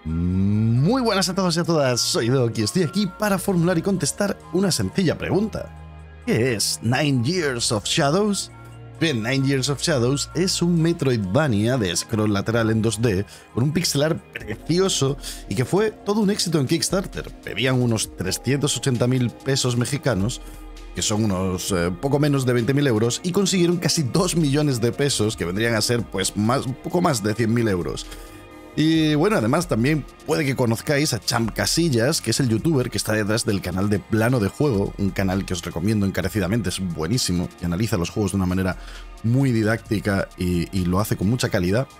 Muy buenas a todos y a todas, soy Doc y estoy aquí para formular y contestar una sencilla pregunta. ¿Qué es 9 Years of Shadows? Bien, 9 Years of Shadows es un Metroidvania de scroll lateral en 2D con un pixel art precioso y que fue todo un éxito en Kickstarter. Pedían unos 380.000 pesos mexicanos, que son unos poco menos de 20.000 euros, y consiguieron casi 2 millones de pesos, que vendrían a ser pues un poco más de 100.000 euros. Y bueno, además también puede que conozcáis a Champ Casillas, que es el youtuber que está detrás del canal de Plano de Juego, un canal que os recomiendo encarecidamente, es buenísimo y analiza los juegos de una manera muy didáctica y lo hace con mucha calidad.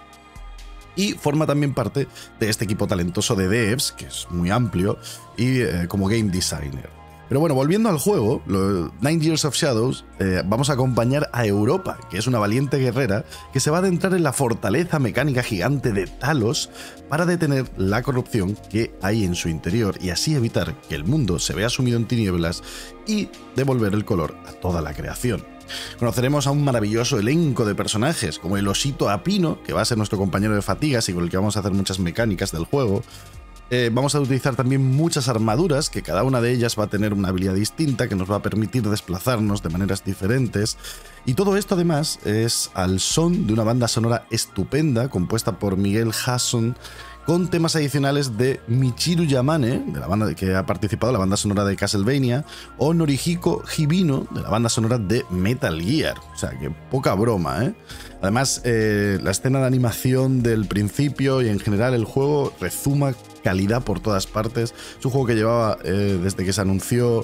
Y forma también parte de este equipo talentoso de devs, que es muy amplio, y como game designer. Pero bueno, volviendo al juego, 9 Years of Shadows, vamos a acompañar a Europa, que es una valiente guerrera que se va a adentrar en la fortaleza mecánica gigante de Talos para detener la corrupción que hay en su interior y así evitar que el mundo se vea sumido en tinieblas y devolver el color a toda la creación. Conoceremos a un maravilloso elenco de personajes, como el osito Apino, que va a ser nuestro compañero de fatigas y con el que vamos a hacer muchas mecánicas del juego. Vamos a utilizar también muchas armaduras, que cada una de ellas va a tener una habilidad distinta que nos va a permitir desplazarnos de maneras diferentes. Y todo esto además es al son de una banda sonora estupenda compuesta por Miguel Hasson, con temas adicionales de Michiru Yamane, de la banda que ha participado en la banda sonora de Castlevania, o Norihiko Hibino, de la banda sonora de Metal Gear. O sea, que poca broma, ¿eh? Además, la escena de animación del principio y en general el juego rezuma calidad por todas partes. Es un juego que llevaba desde que se anunció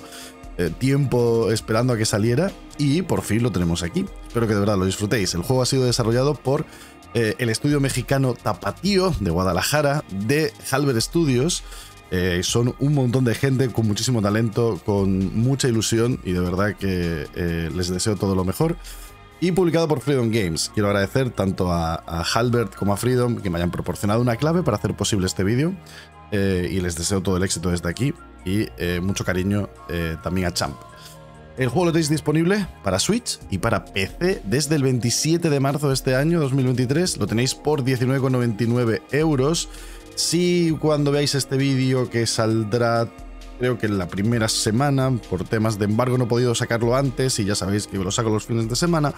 tiempo esperando a que saliera y por fin lo tenemos aquí. Espero que de verdad lo disfrutéis. El juego ha sido desarrollado por el estudio mexicano Tapatío de Guadalajara, de Halber Studios. Son un montón de gente con muchísimo talento, con mucha ilusión y de verdad que les deseo todo lo mejor. Y publicado por Freedom Games. Quiero agradecer tanto a Halbert como a Freedom que me hayan proporcionado una clave para hacer posible este vídeo y les deseo todo el éxito desde aquí y mucho cariño también a Champ. El juego lo tenéis disponible para Switch y para PC desde el 27 de marzo de este año, 2023. Lo tenéis por 19,99 euros. Si cuando veáis este vídeo, que saldrá creo que en la primera semana, por temas de embargo no he podido sacarlo antes y ya sabéis que lo saco los fines de semana,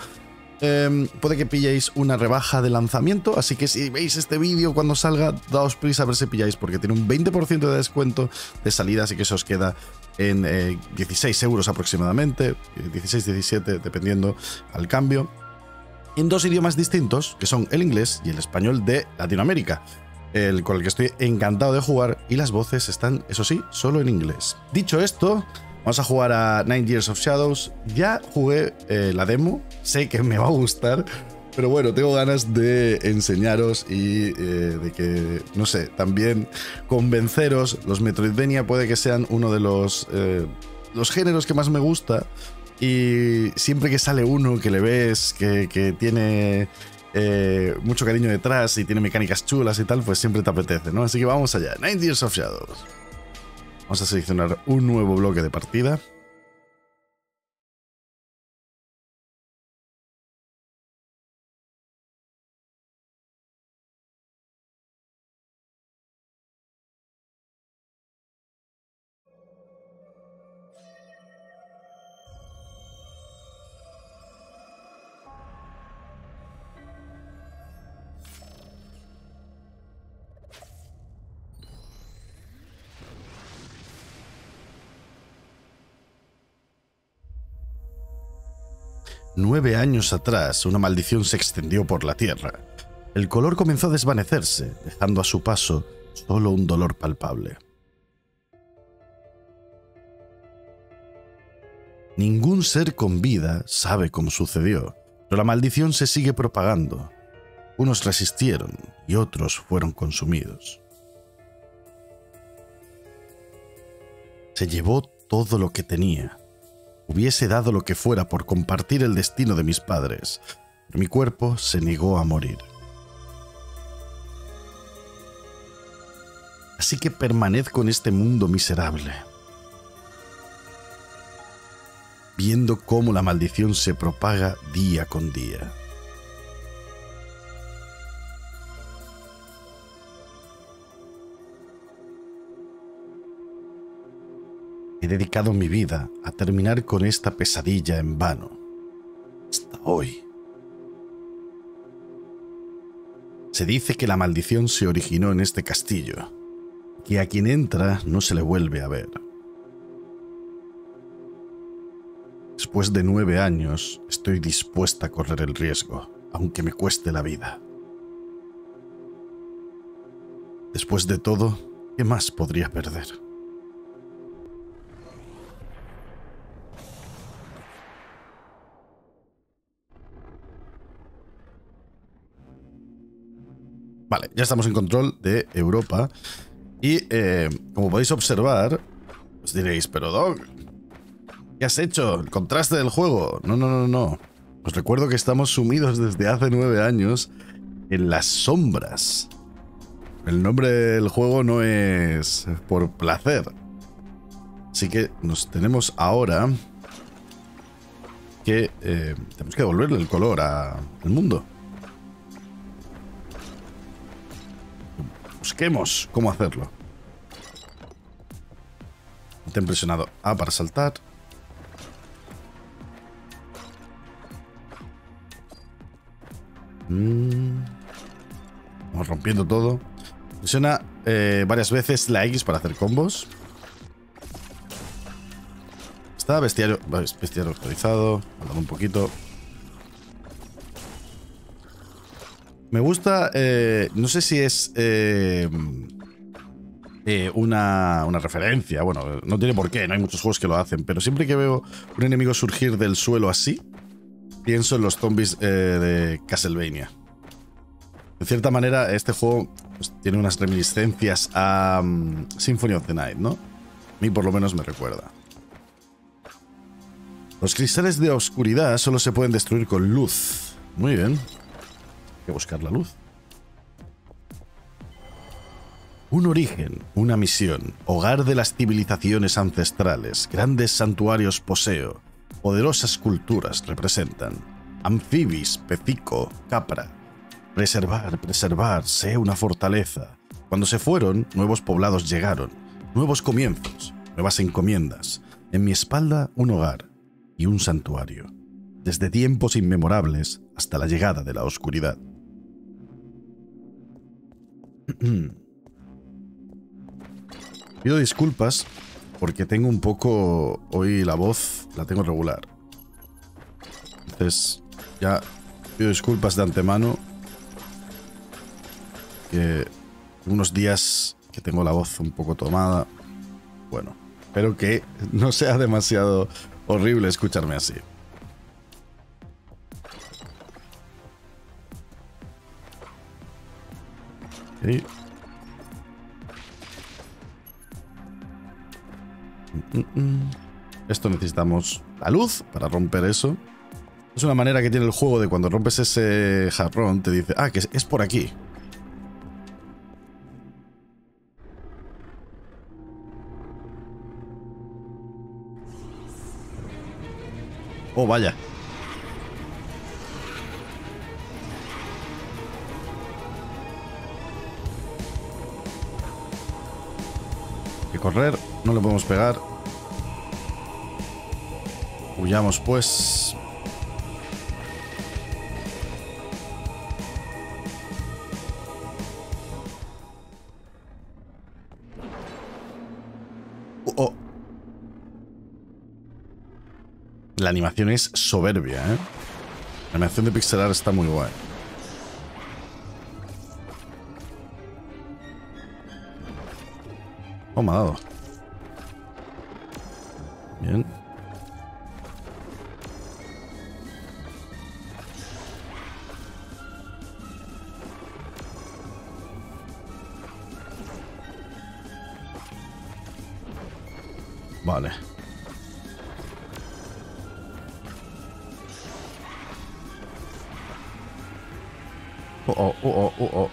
puede que pilléis una rebaja de lanzamiento, así que si veis este vídeo cuando salga, daos prisa a ver si pilláis, porque tiene un 20% de descuento de salida, así que eso os queda en 16 euros aproximadamente, 16-17 dependiendo al cambio, en dos idiomas distintos, que son el inglés y el español de Latinoamérica, con el que estoy encantado de jugar, y las voces están, eso sí, solo en inglés. Dicho esto, vamos a jugar a 9 Years of Shadows. Ya jugué la demo, sé que me va a gustar, pero bueno, tengo ganas de enseñaros y de que, no sé, también convenceros. Los Metroidvania puede que sean uno de los géneros que más me gusta, y siempre que sale uno que le ves que tiene mucho cariño detrás y tiene mecánicas chulas y tal, pues siempre te apetece, ¿no? Así que vamos allá, 9 Years of Shadows. Vamos a seleccionar un nuevo bloque de partida. Nueve años atrás, una maldición se extendió por la tierra. El color comenzó a desvanecerse, dejando a su paso solo un dolor palpable. Ningún ser con vida sabe cómo sucedió, pero la maldición se sigue propagando. Unos resistieron y otros fueron consumidos. Se llevó todo lo que tenía. Hubiese dado lo que fuera por compartir el destino de mis padres, pero mi cuerpo se negó a morir. Así que permanezco en este mundo miserable, viendo cómo la maldición se propaga día con día. He dedicado mi vida a terminar con esta pesadilla en vano. Hasta hoy. Se dice que la maldición se originó en este castillo, que a quien entra no se le vuelve a ver. Después de 9 años, estoy dispuesta a correr el riesgo, aunque me cueste la vida. Después de todo, ¿qué más podría perder? Vale, ya estamos en control de Europa. Y como podéis observar, os diréis, pero Doc, ¿qué has hecho? El contraste del juego. No, no, no, no. Os recuerdo que estamos sumidos desde hace 9 años en las sombras. El nombre del juego no es por placer. Así que nos tenemos ahora que tenemos que devolverle el color al mundo. Busquemos cómo hacerlo. Ten presionado A para saltar. Vamos rompiendo todo. Presiona varias veces la X para hacer combos. Está bestiario actualizado. Hablando un poquito. Me gusta, no sé si es una referencia. Bueno, no tiene por qué, no hay muchos juegos que lo hacen. Pero siempre que veo un enemigo surgir del suelo así, pienso en los zombies de Castlevania. De cierta manera, este juego pues, tiene unas reminiscencias a Symphony of the Night, ¿no? A mí por lo menos me recuerda. Los cristales de oscuridad solo se pueden destruir con luz. Muy bien. Hay que buscar la luz. Un origen, una misión, hogar de las civilizaciones ancestrales, grandes santuarios poseo, poderosas culturas representan, anfibis, pecico, capra. Preservar, sé una fortaleza. Cuando se fueron, nuevos poblados llegaron, nuevos comienzos, nuevas encomiendas. En mi espalda, un hogar y un santuario, desde tiempos inmemorables hasta la llegada de la oscuridad. Pido disculpas porque tengo un poco... Hoy la voz la tengo regular. Entonces, ya pido disculpas de antemano. Que unos días que tengo la voz un poco tomada. Bueno, espero que no sea demasiado horrible escucharme así. Okay. Esto necesitamos la luz para romper eso. Es una manera que tiene el juego de cuando rompes ese jarrón te dice, ah, que es por aquí. Oh, vaya. Hay que correr, no le podemos pegar. Huyamos pues. Oh. La animación es soberbia, ¿eh? La animación de pixelar está muy guay. Oh, me ha dado. Bien. Vale. Oh.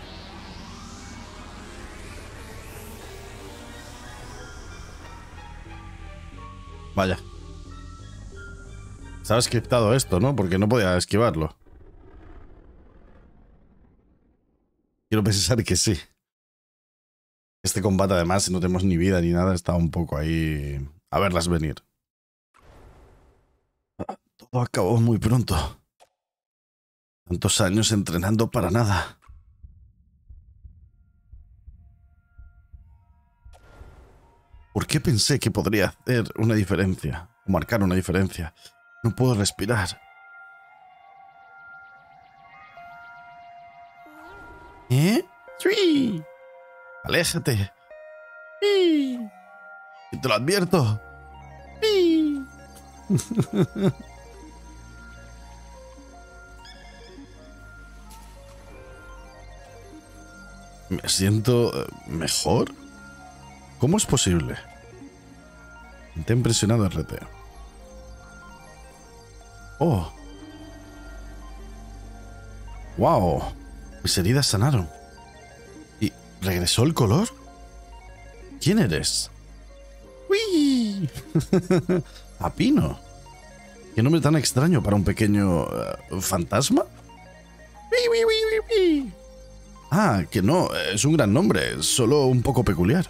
Vaya. Estaba scriptado esto, ¿no? Porque no podía esquivarlo. Quiero pensar que sí. Este combate, además, si no tenemos ni vida ni nada, está un poco ahí a verlas venir. Todo acabó muy pronto. Tantos años entrenando para nada. ¿Por qué pensé que podría hacer una diferencia? O marcar una diferencia. No puedo respirar. ¿Eh? ¡Sí! ¡Aléjate! ¡Sí! ¡Y te lo advierto! ¡Sí! Me siento mejor. ¿Cómo es posible? Te he impresionado, RT. Oh. Wow. Mis heridas sanaron. ¿Y regresó el color? ¿Quién eres? ¡Uy! Apino. ¿Qué nombre tan extraño para un pequeño fantasma? Ah, que no, es un gran nombre, solo un poco peculiar.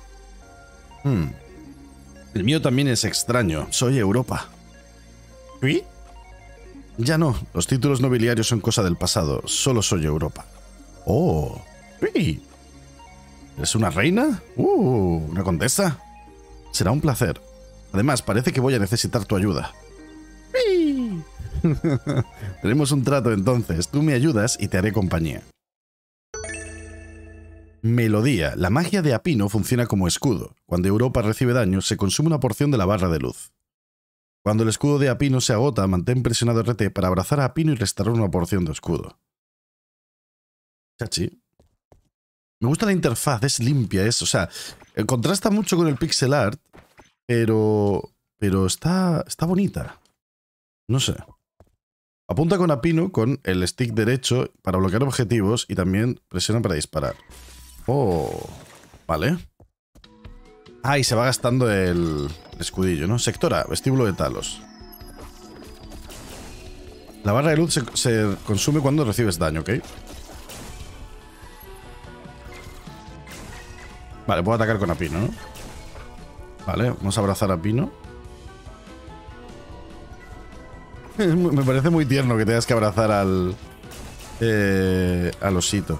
El mío también es extraño, soy Europa. ¿Sí? Ya no, los títulos nobiliarios son cosa del pasado, solo soy Europa. Oh, sí. ¿Eres una reina? ¿Una condesa? Será un placer. Además, parece que voy a necesitar tu ayuda. Sí. Tenemos un trato entonces, tú me ayudas y te haré compañía. Melodía. La magia de Apino funciona como escudo. Cuando Europa recibe daño, se consume una porción de la barra de luz. Cuando el escudo de Apino se agota, mantén presionado RT para abrazar a Apino y restaurar una porción de escudo. Chachi. Me gusta la interfaz, es limpia, o sea, contrasta mucho con el pixel art, pero está bonita. No sé. Apunta con Apino con el stick derecho para bloquear objetivos y también presiona para disparar. Oh, vale. Ah, y se va gastando el escudillo, ¿no? Sectora, vestíbulo de Talos. La barra de luz se consume cuando recibes daño, ¿ok? Vale, puedo atacar con Apino, ¿no? Vale, vamos a abrazar a Apino. Me parece muy tierno que tengas que abrazar al osito.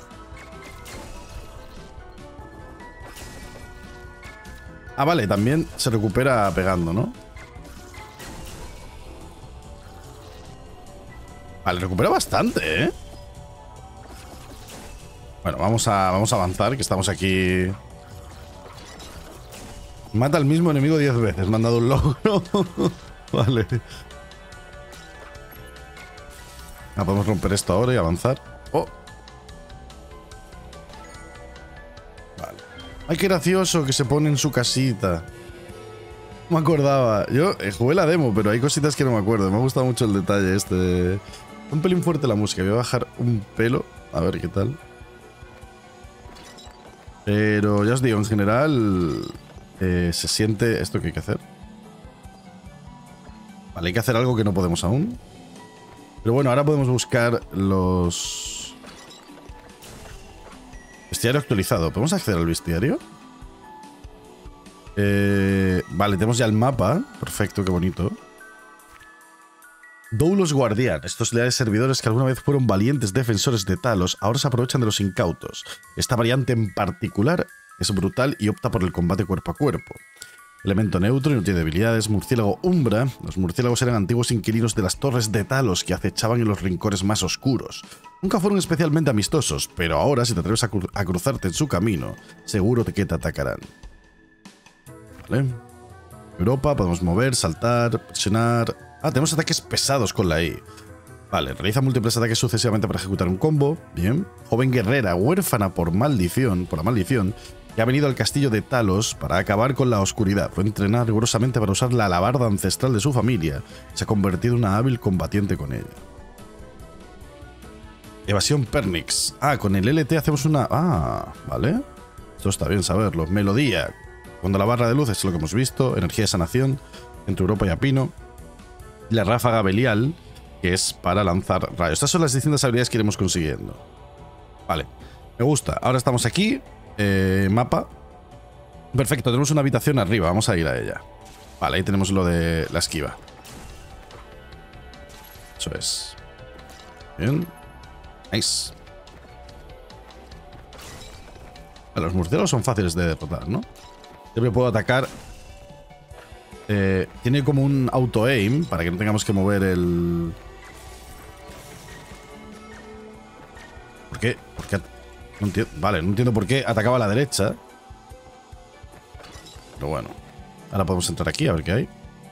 Ah, vale, también se recupera pegando, ¿no? Vale, recupera bastante, ¿eh? Bueno, vamos a avanzar, que estamos aquí. Mata al mismo enemigo 10 veces. Me han dado un logro. Vale. Ah, podemos romper esto ahora y avanzar. Oh. Vale. Ay, qué gracioso que se pone en su casita. No me acordaba. Yo jugué la demo, pero hay cositas que no me acuerdo. Me ha gustado mucho el detalle este. Un pelín fuerte la música. Voy a bajar un pelo. A ver qué tal. Pero ya os digo, en general se siente esto que hay que hacer. Vale, hay que hacer algo que no podemos aún. Pero bueno, ahora podemos buscar los... Bestiario actualizado. ¿Podemos acceder al bestiario? Vale, tenemos ya el mapa. Perfecto, qué bonito. Doulos Guardián. Estos leales servidores que alguna vez fueron valientes defensores de Talos, ahora se aprovechan de los incautos. Esta variante en particular es brutal y opta por el combate cuerpo a cuerpo. Elemento neutro y no tiene debilidades. Murciélago Umbra. Los murciélagos eran antiguos inquilinos de las torres de Talos que acechaban en los rincones más oscuros. Nunca fueron especialmente amistosos, pero ahora si te atreves a cruzarte en su camino, seguro que te atacarán. Vale. Europa, podemos mover, saltar, presionar... Ah, tenemos ataques pesados con la I. Vale, realiza múltiples ataques sucesivamente para ejecutar un combo. Bien. Joven guerrera, huérfana por la maldición, que ha venido al castillo de Talos para acabar con la oscuridad. Fue entrenada rigurosamente para usar la alabarda ancestral de su familia. Se ha convertido en una hábil combatiente con ella. Evasión Pernix. Ah, con el LT hacemos una... Ah, vale. Esto está bien saberlo. Melodía. Cuando la barra de luz es lo que hemos visto. Energía de sanación. Entre Europa y Apino. La ráfaga Belial, que es para lanzar rayos. Estas son las distintas habilidades que iremos consiguiendo. Vale, me gusta. Ahora estamos aquí. Mapa. Perfecto, tenemos una habitación arriba. Vamos a ir a ella. Vale, ahí tenemos lo de la esquiva. Eso es. Bien. Nice. Los murciélagos son fáciles de derrotar, ¿no? Siempre puedo atacar. Tiene como un auto-aim para que no tengamos que mover el... ¿Por qué? No entiendo. Vale, no entiendo por qué atacaba a la derecha. Pero bueno. Ahora podemos entrar aquí a ver qué hay.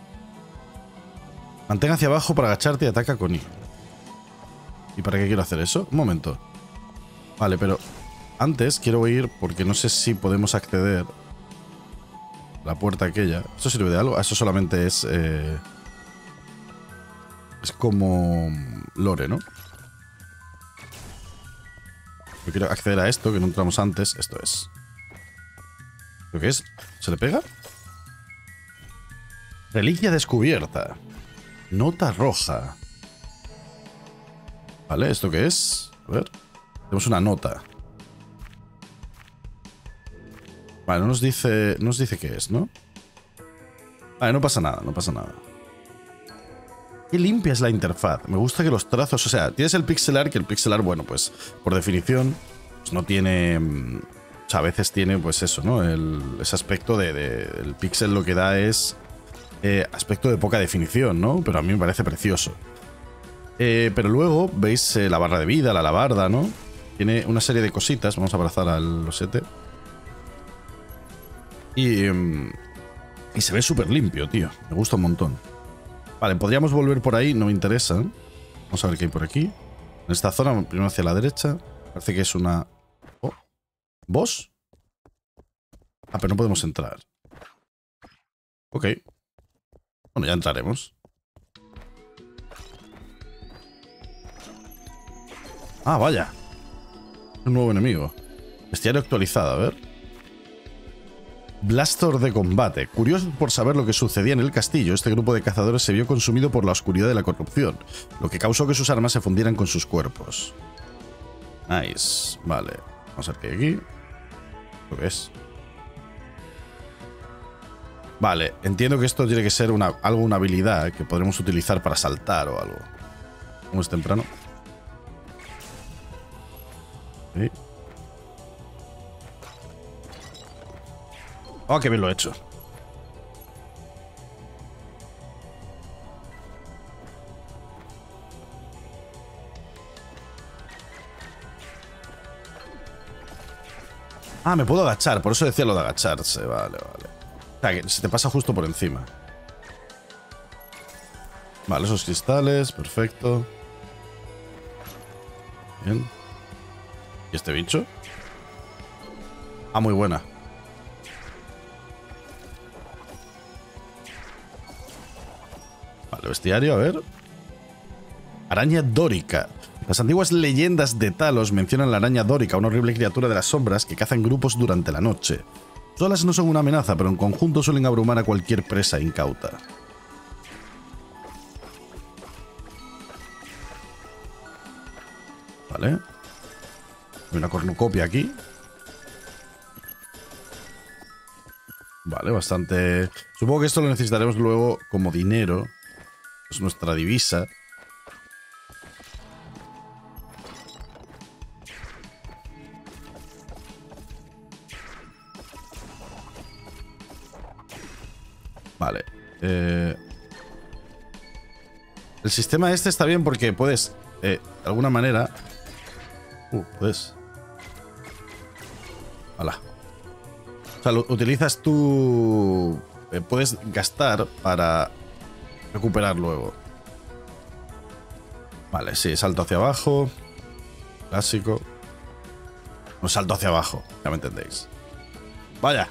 Mantén hacia abajo para agacharte y ataca con I. ¿Y para qué quiero hacer eso? Un momento. Vale, pero antes quiero ir porque no sé si podemos acceder a la puerta aquella. ¿Esto sirve de algo? Eso solamente es... es como lore, ¿no? Yo quiero acceder a esto, que no entramos antes. Esto es. ¿Lo que es? ¿Se le pega? Reliquia descubierta. Nota roja. Vale, ¿esto qué es? A ver. Tenemos una nota. Vale, no nos dice qué es, ¿no? Vale, no pasa nada, no pasa nada. Qué limpia es la interfaz. Me gusta que los trazos... O sea, tienes el pixel art, que el pixel art, bueno, pues por definición, pues no tiene... O sea, a veces tiene, pues eso, ¿no? Ese aspecto el pixel lo que da es aspecto de poca definición, ¿no? Pero a mí me parece precioso. Pero luego veis la barra de vida, la alabarda, ¿no? Tiene una serie de cositas. Vamos a abrazar al osete. Y se ve súper limpio, tío. Me gusta un montón. Vale, podríamos volver por ahí, no me interesa. Vamos a ver qué hay por aquí. En esta zona, primero hacia la derecha. Parece que es una... Oh. ¿Boss? Ah, pero no podemos entrar. Ok. Bueno, ya entraremos. Ah, vaya. Un nuevo enemigo. Bestiario actualizado, a ver. Blastor de combate. Curioso por saber lo que sucedía en el castillo, este grupo de cazadores se vio consumido por la oscuridad de la corrupción, lo que causó que sus armas se fundieran con sus cuerpos. Nice. Vale. Vamos a ver qué hay aquí. ¿Lo que es? Vale. Entiendo que esto tiene que ser una habilidad que podremos utilizar para saltar o algo. Como es temprano. ¿Sí? Oh, qué bien lo he hecho. Ah, me puedo agachar, por eso decía lo de agacharse. Vale, vale. O sea, que se te pasa justo por encima. Vale, esos cristales, perfecto. Bien. ¿Y este bicho? Ah, muy buena. Vale, bestiario, a ver. Araña dórica. Las antiguas leyendas de Talos mencionan la araña dórica, una horrible criatura de las sombras que caza en grupos durante la noche. Solas no son una amenaza, pero en conjunto suelen abrumar a cualquier presa incauta. Vale. Hay una cornucopia aquí. Vale, bastante... Supongo que esto lo necesitaremos luego como dinero. Es nuestra divisa. Vale. El sistema este está bien porque puedes, de alguna manera... puedes... Hala. O sea, lo utilizas tú... puedes gastar para recuperar luego. Vale, sí, salto hacia abajo. Clásico. Un salto hacia abajo, ya me entendéis. Vaya.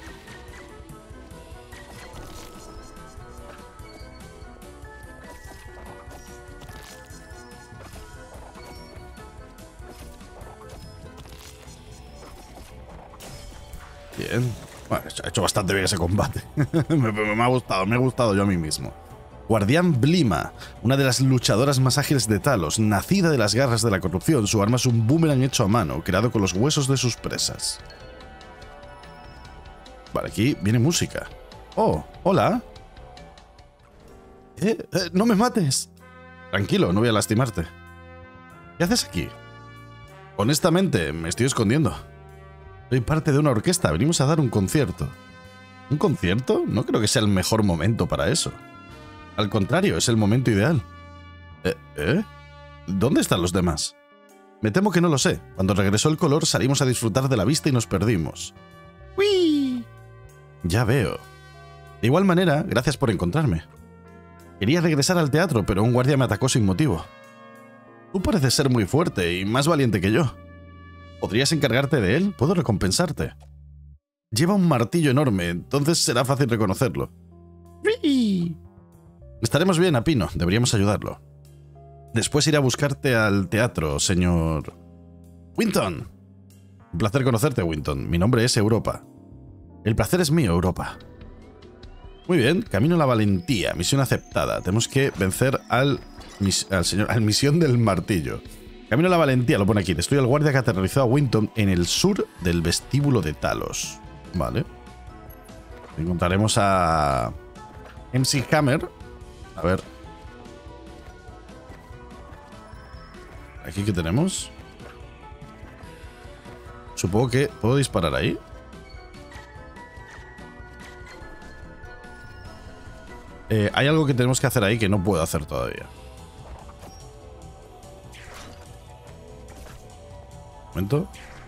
Bien. Bueno, he hecho bastante bien ese combate. me ha gustado yo a mí mismo. Guardián Blima, una de las luchadoras más ágiles de Talos, nacida de las garras de la corrupción. Su arma es un boomerang hecho a mano, creado con los huesos de sus presas. Vale, aquí viene música. Oh, hola. ¡No me mates! Tranquilo, no voy a lastimarte. ¿Qué haces aquí? Honestamente, me estoy escondiendo. Soy parte de una orquesta, venimos a dar un concierto. ¿Un concierto? No creo que sea el mejor momento para eso. Al contrario, es el momento ideal. ¿Dónde están los demás? Me temo que no lo sé. Cuando regresó el color salimos a disfrutar de la vista y nos perdimos. ¡Uy! Ya veo. De igual manera, gracias por encontrarme. Quería regresar al teatro, pero un guardia me atacó sin motivo. Tú pareces ser muy fuerte y más valiente que yo. ¿Podrías encargarte de él? Puedo recompensarte. Lleva un martillo enorme, entonces será fácil reconocerlo. ¡Uy! Estaremos bien, Apino. Deberíamos ayudarlo. Después iré a buscarte al teatro, señor... Winton. Un placer conocerte, Winton. Mi nombre es Europa. El placer es mío, Europa. Muy bien, camino a la valentía. Misión aceptada. Tenemos que vencer al misión del martillo. Camino a la valentía, lo pone aquí. Destruye al guardia que aterrorizó a Winton en el sur del vestíbulo de Talos. Vale. Encontraremos a... MC Hammer. A ver... ¿Aquí qué tenemos? Supongo que puedo disparar ahí. Hay algo que tenemos que hacer ahí que no puedo hacer todavía. Un momento.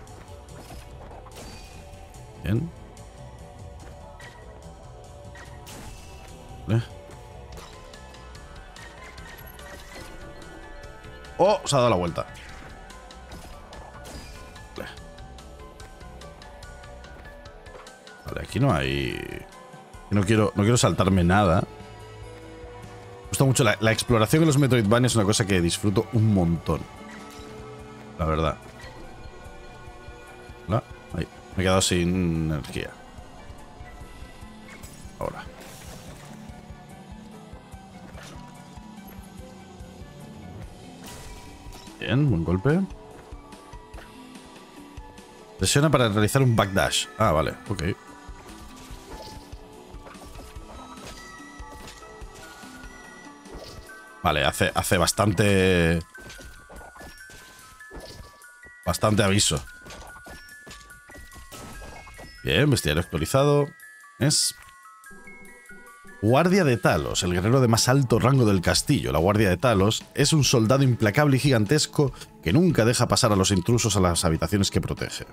Bien. Vale. ¡Oh! Se ha dado la vuelta. Vale, aquí no hay... No quiero saltarme nada. Me gusta mucho la exploración en los Metroidvania, es una cosa que disfruto un montón. La verdad. Hola. Ahí. Me he quedado sin energía. Ahora. Bien, buen golpe. Presiona para realizar un backdash. Ah, vale, ok. Vale, hace bastante aviso. Bien, bestiario actualizado. Es... Guardia de Talos, el guerrero de más alto rango del castillo. La Guardia de Talos es un soldado implacable y gigantesco que nunca deja pasar a los intrusos a las habitaciones que protege.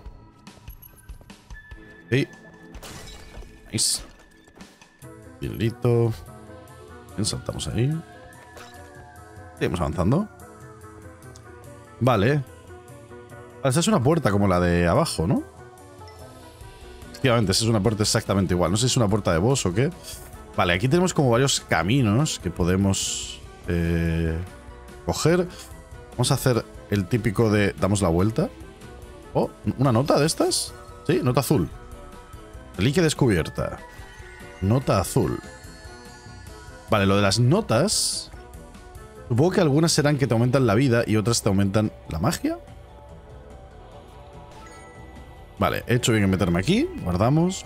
Sí. Nice. Bien, listo. Bien, saltamos ahí. Seguimos avanzando. Vale. Esa es una puerta como la de abajo, ¿no? Efectivamente, esa es una puerta exactamente igual. No sé si es una puerta de boss o qué. Vale, aquí tenemos como varios caminos que podemos coger. Vamos a hacer el típico de... Damos la vuelta. Oh, ¿una nota de estas? Sí, nota azul. Reliquia descubierta. Nota azul. Vale, lo de las notas... Supongo que algunas serán que te aumentan la vida y otras te aumentan la magia. Vale, he hecho bien en meterme aquí. Guardamos.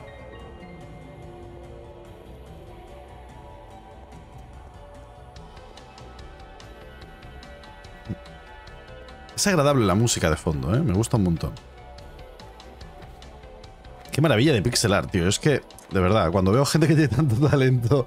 Es agradable la música de fondo, ¿eh? Me gusta un montón. Qué maravilla de pixel art, tío. Es que, de verdad, cuando veo gente que tiene tanto talento...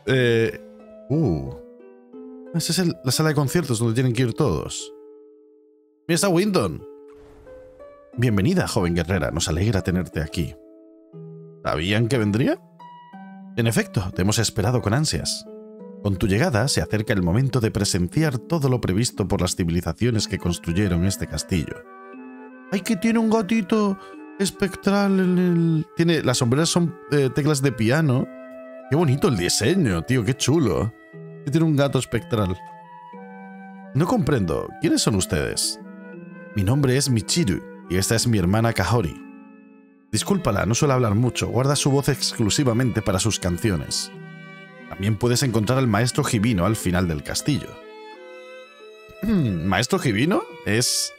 Esa es la sala de conciertos donde tienen que ir todos. Mira, está Winton. Bienvenida, joven guerrera. Nos alegra tenerte aquí. ¿Sabían que vendría? En efecto, te hemos esperado con ansias. Con tu llegada se acerca el momento de presenciar todo lo previsto por las civilizaciones que construyeron este castillo. ¡Ay, que tiene un gatito espectral en el... Tiene... Las sombreras son teclas de piano. Qué bonito el diseño, tío, qué chulo. Que tiene un gato espectral. No comprendo. ¿Quiénes son ustedes? Mi nombre es Michiru y esta es mi hermana Kahori. Discúlpala, no suele hablar mucho. Guarda su voz exclusivamente para sus canciones. También puedes encontrar al maestro Hibino al final del castillo. ¿Maestro Hibino? Es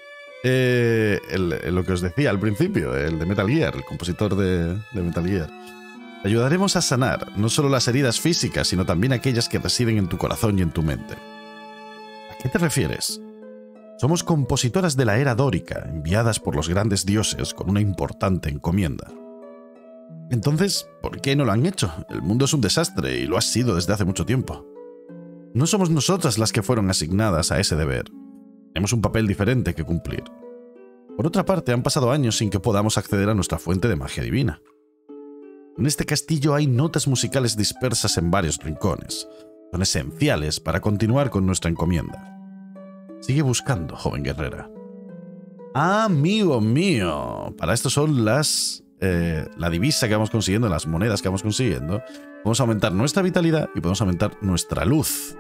lo que os decía al principio, el de Metal Gear, el compositor de Metal Gear. Te ayudaremos a sanar no solo las heridas físicas, sino también aquellas que residen en tu corazón y en tu mente. ¿A qué te refieres? Somos compositoras de la era dórica, enviadas por los grandes dioses con una importante encomienda. Entonces, ¿por qué no lo han hecho? El mundo es un desastre y lo ha sido desde hace mucho tiempo. No somos nosotras las que fueron asignadas a ese deber. Tenemos un papel diferente que cumplir. Por otra parte, han pasado años sin que podamos acceder a nuestra fuente de magia divina. En este castillo hay notas musicales dispersas en varios rincones. Son esenciales para continuar con nuestra encomienda. Sigue buscando, joven guerrera. Amigo mío, para esto son la divisa que vamos consiguiendo, las monedas que vamos consiguiendo. Podemos aumentar nuestra vitalidad y podemos aumentar nuestra luz.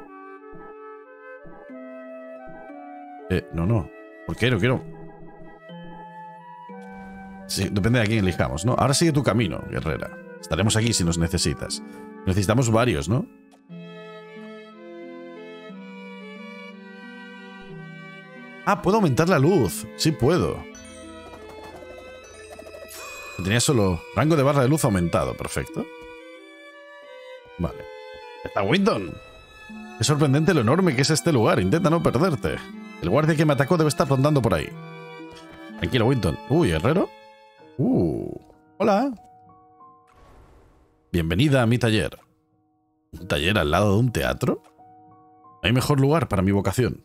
No. ¿Por qué? No quiero. Sí, depende de a quién elijamos, ¿no? Ahora sigue tu camino, guerrera. Estaremos aquí si nos necesitas. Necesitamos varios, ¿no? Ah, puedo aumentar la luz. Sí puedo. Tenía solo rango de barra de luz aumentado. Perfecto. Vale. ¡Está Winton! Es sorprendente lo enorme que es este lugar. Intenta no perderte. El guardia que me atacó debe estar rondando por ahí. Tranquilo, Winton. Uy, herrero. Hola. Bienvenida a mi taller. ¿Un taller al lado de un teatro? No hay mejor lugar para mi vocación.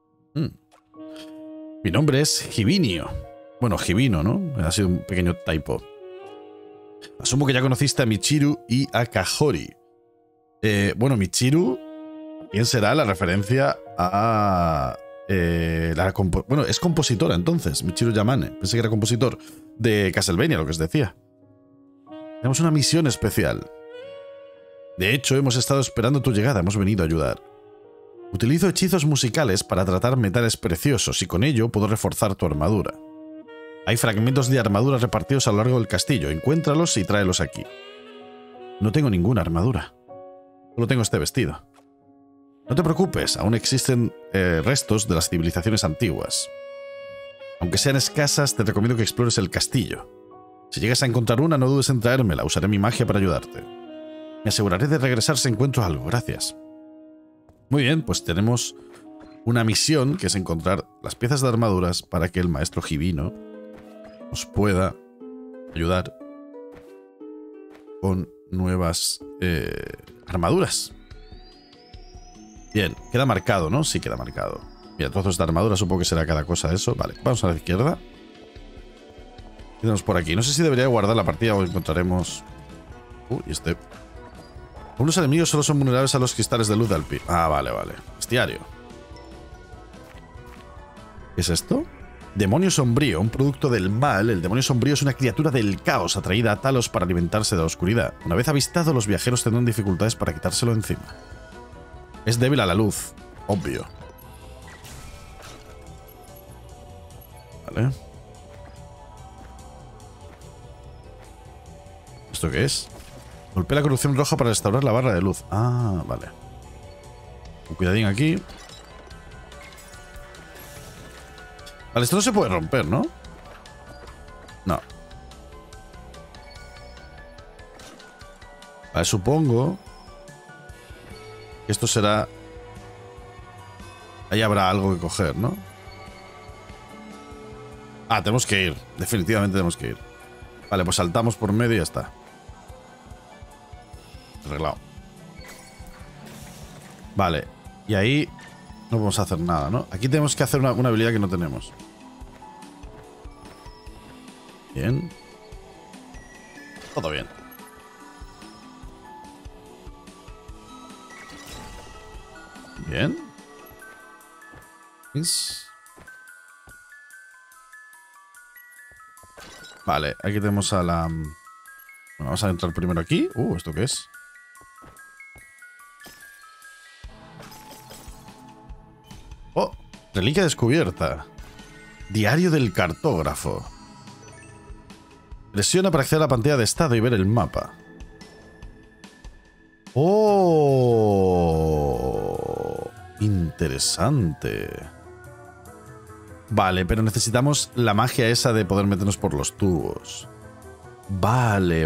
Mi nombre es Hivinio. Bueno, Hivino, ¿no? Ha sido un pequeño typo. Asumo que ya conociste a Michiru y a Kahori. Bueno, Michiru, ¿quién será la referencia a... bueno, es compositora entonces, Michiru Yamane. Pensé que era compositor de Castlevania, lo que os decía. Tenemos una misión especial. De hecho, hemos estado esperando tu llegada, hemos venido a ayudar. Utilizo hechizos musicales para tratar metales preciosos y con ello puedo reforzar tu armadura. Hay fragmentos de armadura repartidos a lo largo del castillo. Encuéntralos y tráelos aquí. No tengo ninguna armadura. Solo tengo este vestido. No te preocupes, aún existen restos de las civilizaciones antiguas. Aunque sean escasas, te recomiendo que explores el castillo. Si llegas a encontrar una, no dudes en traérmela. Usaré mi magia para ayudarte. Me aseguraré de regresar si encuentro algo. Gracias. Muy bien, pues tenemos una misión que es encontrar las piezas de armaduras para que el maestro Hivino nos pueda ayudar con nuevas armaduras. Bien, queda marcado, ¿no? Sí, queda marcado. Mira, trozos de armadura, supongo que será cada cosa eso. Vale, vamos a la izquierda. ¿Qué tenemos por aquí? No sé si debería guardar la partida o encontraremos... y este... Unos enemigos solo son vulnerables a los cristales de luz de Alpi. Ah, vale, vale. Bestiario. ¿Qué es esto? Demonio sombrío, un producto del mal. El demonio sombrío es una criatura del caos atraída a Talos para alimentarse de la oscuridad. Una vez avistado, los viajeros tendrán dificultades para quitárselo encima. Es débil a la luz, obvio. Vale. ¿Esto qué es? Golpea la corrupción roja para restaurar la barra de luz. Ah, vale. Un cuidadín aquí. Vale, esto no se puede romper, ¿no? No. Vale, supongo que esto será... Ahí habrá algo que coger, ¿no? Ah, tenemos que ir. Definitivamente tenemos que ir. Vale, pues saltamos por medio y ya está. Arreglado. Vale. Y ahí no podemos hacer nada, ¿no? Aquí tenemos que hacer una habilidad que no tenemos. Bien. Todo bien. Bien. Vale, aquí tenemos a la... Bueno, vamos a entrar primero aquí. ¿Esto qué es? Oh, reliquia descubierta. Diario del cartógrafo. Presiona para acceder a la pantalla de estado y ver el mapa. ¡Oh! Interesante. Vale, pero necesitamos la magia esa de poder meternos por los tubos. Vale.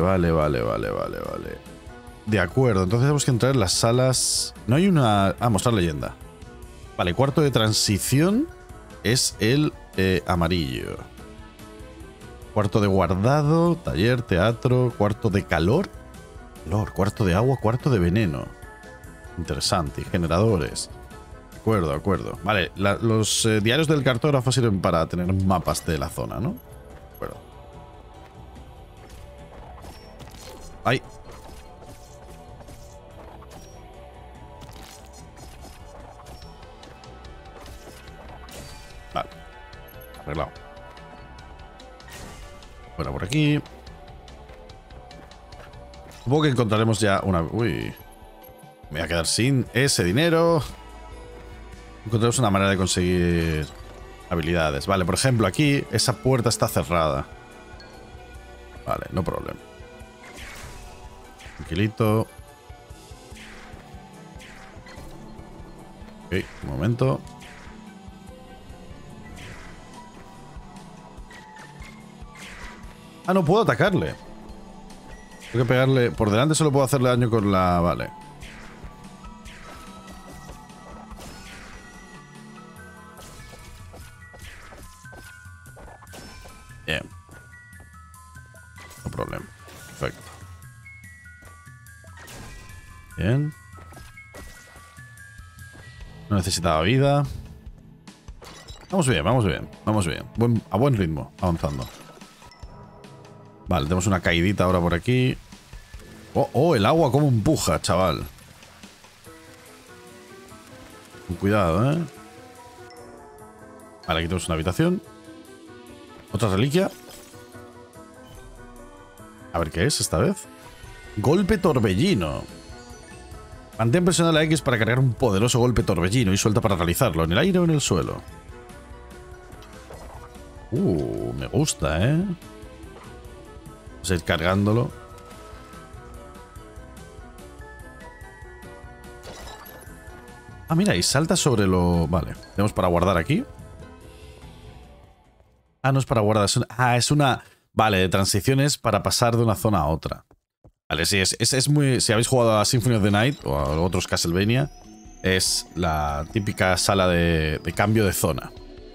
De acuerdo, entonces tenemos que entrar en las salas... No hay una... Ah, mostrar leyenda. Vale, cuarto de transición es el amarillo. Cuarto de guardado, taller, teatro, cuarto de calor. Cuarto de agua, cuarto de veneno. Interesante, y generadores. De acuerdo. Vale, los diarios del cartógrafo sirven para tener mapas de la zona, ¿no? De acuerdo. ¡Ay! Vale. Arreglado. Bueno, por aquí. Supongo que encontraremos ya una... Uy. Me voy a quedar sin ese dinero. Encontraremos una manera de conseguir habilidades. Vale, por ejemplo, aquí esa puerta está cerrada. Vale, no problema. Tranquilito. Ok, un momento. Ah, no puedo atacarle. Tengo que pegarle... Por delante solo puedo hacerle daño con la... Vale. Bien. No problema. Perfecto. Bien. No necesitaba vida. Vamos bien. A buen ritmo, avanzando. Vale, tenemos una caidita ahora por aquí. Oh, el agua como empuja, chaval. Con cuidado, ¿eh? Vale, aquí tenemos una habitación. Otra reliquia. A ver qué es esta vez. Golpe torbellino. Mantén presionada la X para cargar un poderoso golpe torbellino y suelta para realizarlo, en el aire o en el suelo. Me gusta, ¿eh? Vamos a ir cargándolo. Ah, mira, y salta sobre lo... Vale, tenemos para guardar aquí. Ah, no es para guardar. Es una... Vale, de transiciones para pasar de una zona a otra. Vale, sí, es muy... Si habéis jugado a Symphony of the Night o a otros Castlevania, es la típica sala de cambio de zona.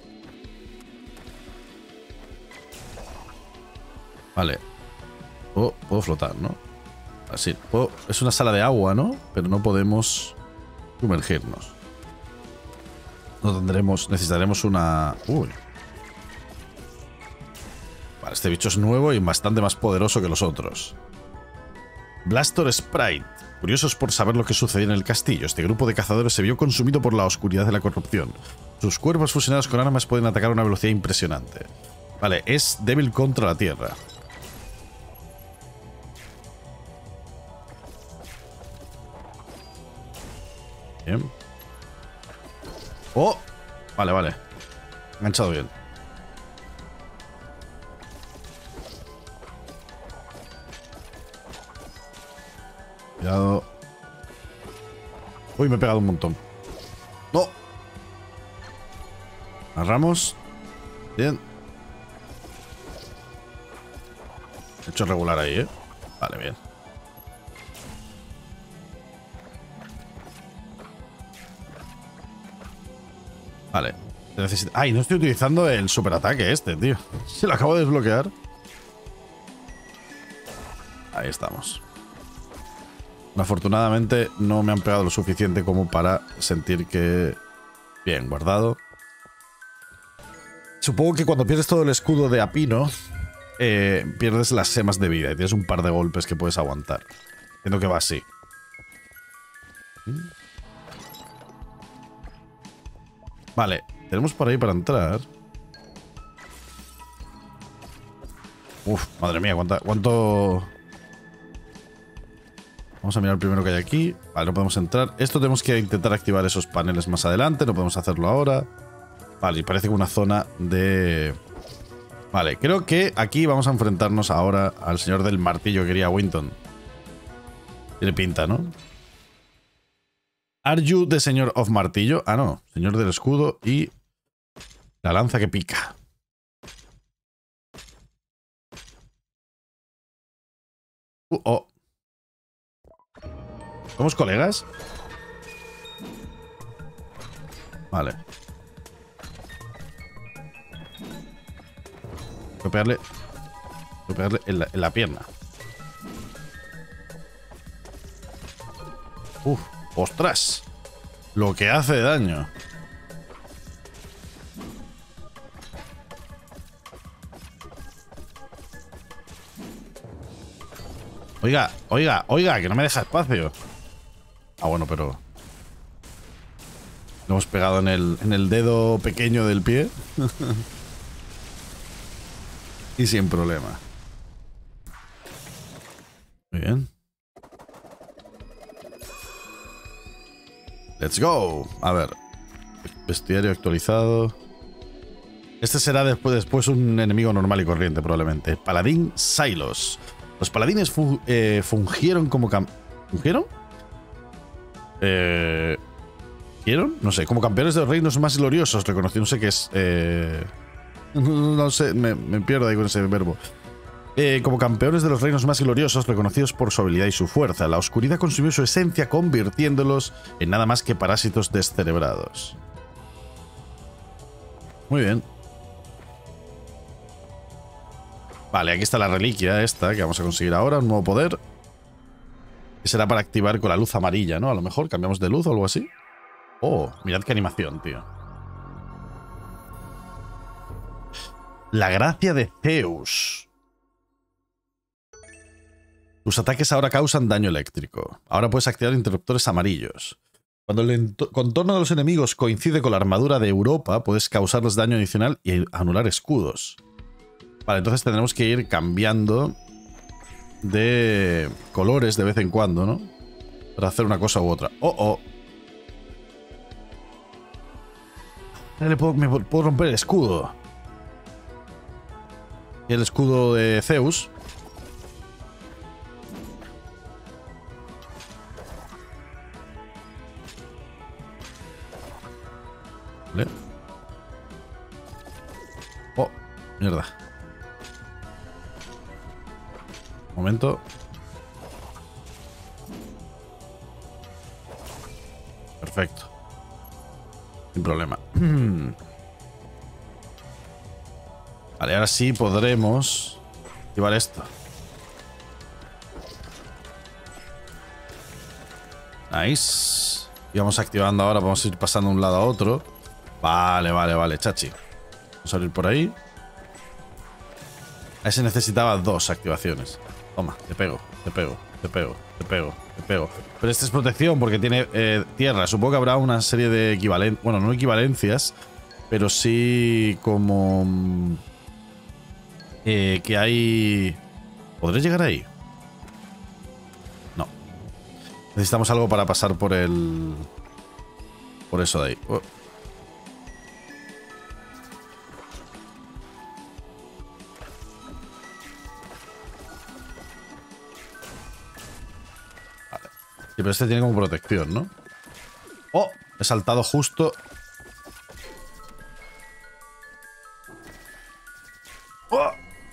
Vale. Puedo flotar, ¿no? Así. Es una sala de agua, ¿no? Pero no podemos sumergirnos. No tendremos... Necesitaremos una... Uy. Vale, este bicho es nuevo y bastante más poderoso que los otros. Blastor Sprite. Curiosos por saber lo que sucedió en el castillo, este grupo de cazadores se vio consumido por la oscuridad de la corrupción. Sus cuerpos fusionados con armas pueden atacar a una velocidad impresionante. Vale, es débil contra la tierra. Bien. ¡Oh! Vale. Enganchado bien. Cuidado. Uy, me he pegado un montón. ¡No! Agarramos. Bien. He hecho regular ahí, ¿eh? Vale, bien. Vale. Ay, no estoy utilizando el superataque este, tío. Se lo acabo de desbloquear. Ahí estamos. Afortunadamente no me han pegado lo suficiente como para sentir que... Bien, guardado. Supongo que cuando pierdes todo el escudo de Apino, pierdes las gemas de vida y tienes un par de golpes que puedes aguantar. Entiendo que va así. Vale, tenemos por ahí para entrar. Uf, madre mía, cuánto... Vamos a mirar primero que hay aquí. Vale, no podemos entrar. Esto tenemos que intentar activar esos paneles más adelante. No podemos hacerlo ahora. Vale, y parece que una zona de... Vale, creo que aquí vamos a enfrentarnos ahora al señor del martillo que quería Winton. Tiene pinta, ¿no? Are you the señor of martillo? Ah, no. Señor del escudo y la lanza que pica. Oh. ¿Somos colegas? Vale. Voy a pegarle en la pierna. Uf, ostras. Lo que hace de daño. Oiga, oiga, oiga, que no me deja espacio. Ah, bueno, pero... Lo hemos pegado en el dedo pequeño del pie. Y sin problema. Muy bien. Let's go. A ver. Bestiario actualizado. Este será después un enemigo normal y corriente, probablemente. Paladín Silos. Los paladines fungieron como ¿Fungieron? ¿Fungieron? No sé, como campeones de los reinos más gloriosos, reconocido. No sé qué es. No sé, me pierdo ahí con ese verbo. Como campeones de los reinos más gloriosos, reconocidos por su habilidad y su fuerza, la oscuridad consumió su esencia, convirtiéndolos en nada más que parásitos descerebrados. Muy bien. Vale, aquí está la reliquia esta que vamos a conseguir ahora, un nuevo poder. Que será para activar con la luz amarilla, ¿no? A lo mejor cambiamos de luz o algo así. Oh, mirad qué animación, tío. La gracia de Zeus. Tus ataques ahora causan daño eléctrico. Ahora puedes activar interruptores amarillos. Cuando el contorno de los enemigos coincide con la armadura de Europa, puedes causarles daño adicional y anular escudos. Vale, entonces tendremos que ir cambiando de colores de vez en cuando, ¿no? Para hacer una cosa u otra. ¡Oh, oh! Me puedo romper el escudo. Y el escudo de Zeus. Vale. Oh, mierda. Momento. Perfecto. Sin problema. Vale, ahora sí podremos llevar esto. Nice. Y vamos activando ahora, vamos a ir pasando de un lado a otro. Vale, vale, vale, chachi. Vamos a abrir por ahí. Ahí se necesitaba 2 activaciones. Toma, te pego, te pego, te pego, te pego, te pego. Pero esta es protección porque tiene tierra. Supongo que habrá una serie de equivalencias. Bueno, no equivalencias, pero sí como... que hay... ¿Podré llegar ahí? No. Necesitamos algo para pasar por el... Por eso de ahí. Oh. Sí, pero este tiene como protección, ¿no? ¡Oh! He saltado justo... ¡Oh!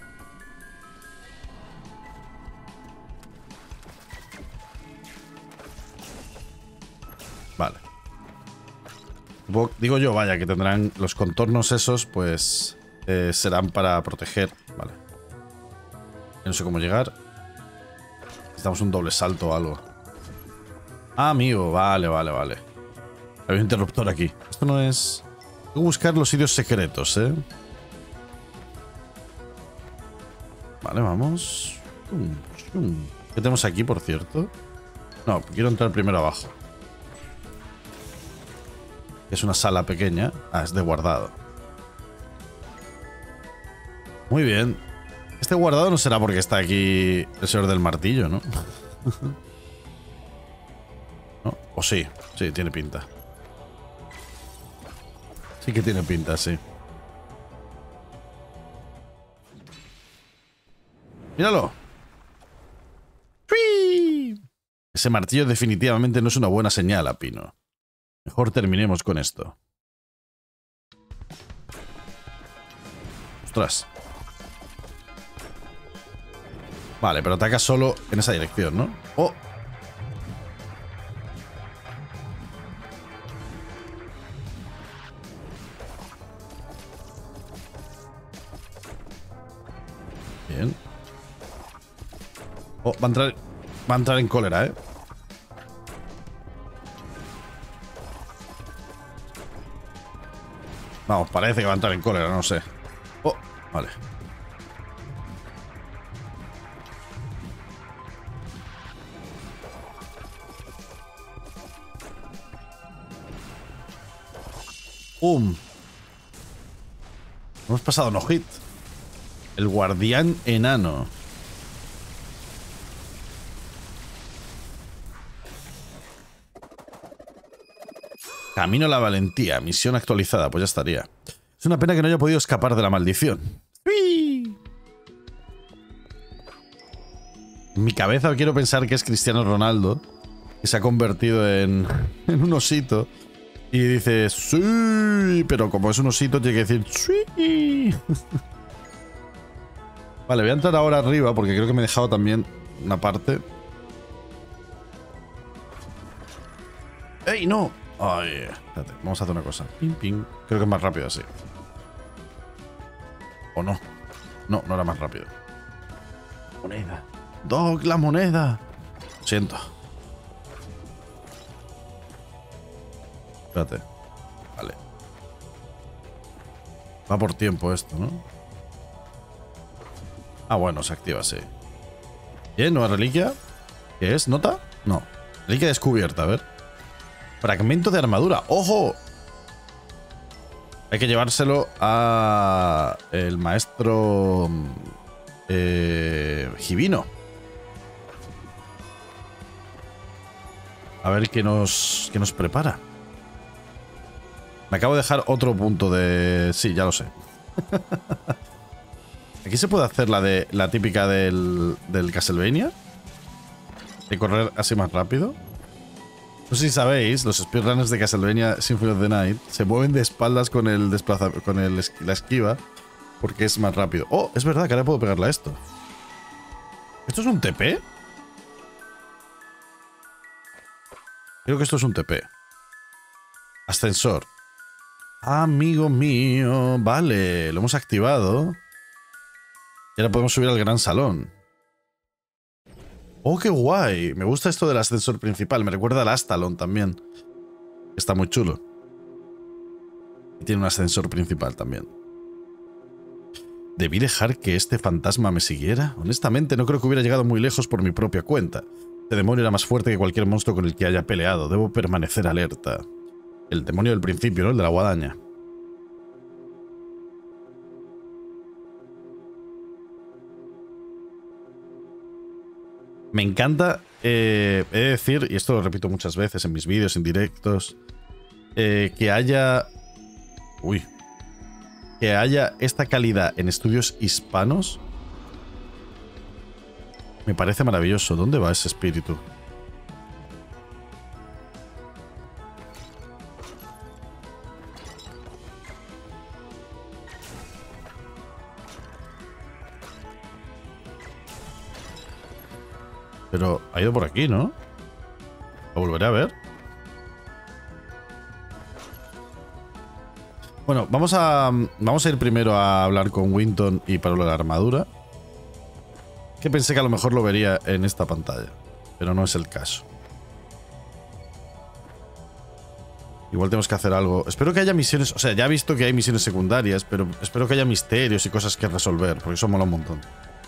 Vale. Digo yo, vaya, que tendrán los contornos esos, pues... serán para proteger. Vale. No sé cómo llegar. Necesitamos un doble salto o algo. Ah, amigo, vale, vale, vale. Hay un interruptor aquí. Esto no es... Tengo que buscar los sitios secretos, ¿eh? Vale, vamos. ¿Qué tenemos aquí, por cierto? No, quiero entrar primero abajo. Es una sala pequeña. Ah, es de guardado. Muy bien. Este guardado no será porque está aquí el señor del martillo, ¿no? ¿No? O sí, sí, tiene pinta. Sí que tiene pinta, sí. ¡Míralo! ¡Uy! Ese martillo definitivamente no es una buena señal, Apino. Mejor terminemos con esto. ¡Ostras! Vale, pero ataca solo en esa dirección, ¿no? ¡Oh! Bien. Oh, va a entrar en cólera, ¿eh? Vamos, parece que va a entrar en cólera, no sé. Oh, vale. Hemos pasado no hit. El guardián enano. Camino a la valentía. Misión actualizada. Pues ya estaría. Es una pena que no haya podido escapar de la maldición. ¡Uy! En mi cabeza quiero pensar que es Cristiano Ronaldo, que se ha convertido en un osito. Y dice, sí, pero como es un osito tiene que decir, sí. Vale, voy a entrar ahora arriba porque creo que me he dejado también una parte. ¡Ey, no! Ay, espérate, vamos a hacer una cosa. Ping, ping. Creo que es más rápido así. ¿O no? No, no era más rápido. Moneda. ¡Doc, la moneda! Lo siento. Espérate. Vale. Va por tiempo esto, ¿no? Ah, bueno, se activa así. Bien, nueva reliquia. ¿Qué es? ¿Nota? No. Reliquia descubierta, a ver. Fragmento de armadura. ¡Ojo! Hay que llevárselo a el maestro Givino. A ver qué nos prepara. Me acabo de dejar otro punto de... Sí, ya lo sé. Aquí se puede hacer la típica del Castlevania. De correr así más rápido. No sé si sabéis, los speedrunners de Castlevania Symphony of the Night se mueven de espaldas con la esquiva porque es más rápido. Oh, es verdad que ahora puedo pegarle a esto. ¿Esto es un TP? Creo que esto es un TP. Ascensor. Amigo mío. Vale, lo hemos activado. Y ahora podemos subir al gran salón. ¡Oh, qué guay! Me gusta esto del ascensor principal. Me recuerda al Astalon también. Está muy chulo. Y tiene un ascensor principal también. ¿Debí dejar que este fantasma me siguiera? Honestamente, no creo que hubiera llegado muy lejos por mi propia cuenta. Este demonio era más fuerte que cualquier monstruo con el que haya peleado. Debo permanecer alerta. El demonio del principio, ¿no? El de la guadaña. Me encanta, he de decir, y esto lo repito muchas veces en mis vídeos, en directos, que haya... Uy. Que haya esta calidad en estudios hispanos. Me parece maravilloso. ¿Dónde va ese espíritu? Pero ha ido por aquí, ¿no? Lo volveré a ver. Bueno, vamos a ir primero a hablar con Winton y para la armadura. Que pensé que a lo mejor lo vería en esta pantalla. Pero no es el caso. Igual tenemos que hacer algo. Espero que haya misiones... O sea, ya he visto que hay misiones secundarias, pero espero que haya misterios y cosas que resolver, porque eso mola un montón.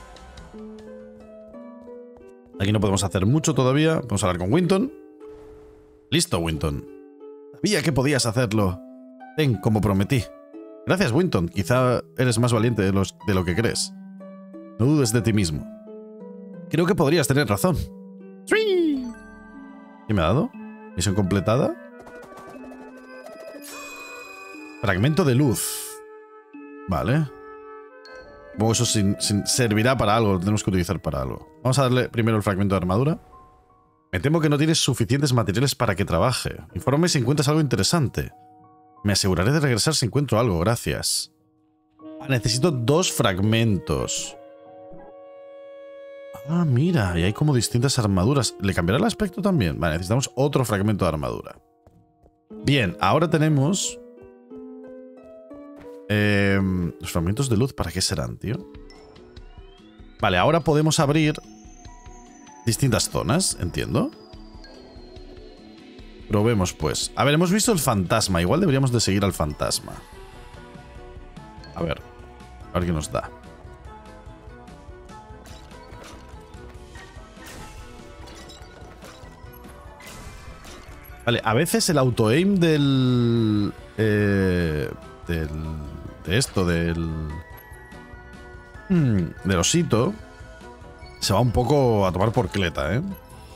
Aquí no podemos hacer mucho todavía. Vamos a hablar con Winton. Listo, Winton. Sabía que podías hacerlo. Ten, como prometí. Gracias, Winton. Quizá eres más valiente de lo que crees. No dudes de ti mismo. Creo que podrías tener razón. ¡Sí! ¿Qué me ha dado? ¿Misión completada? Fragmento de luz. Vale. Bueno, eso servirá para algo. Lo tenemos que utilizar para algo. Vamos a darle primero el fragmento de armadura. Me temo que no tienes suficientes materiales para que trabaje. Infórmame si encuentras algo interesante. Me aseguraré de regresar si encuentro algo. Gracias. Necesito 2 fragmentos. Ah, mira, y hay como distintas armaduras. ¿Le cambiará el aspecto también? Vale, necesitamos otro fragmento de armadura. Bien, ahora tenemos... los fragmentos de luz, ¿para qué serán, tío? Vale, ahora podemos abrir distintas zonas, entiendo. Probemos, pues. A ver, hemos visto el fantasma. Igual deberíamos de seguir al fantasma. A ver qué nos da. Vale, a veces el auto-aim del... del osito se va un poco a tomar por cleta, ¿eh?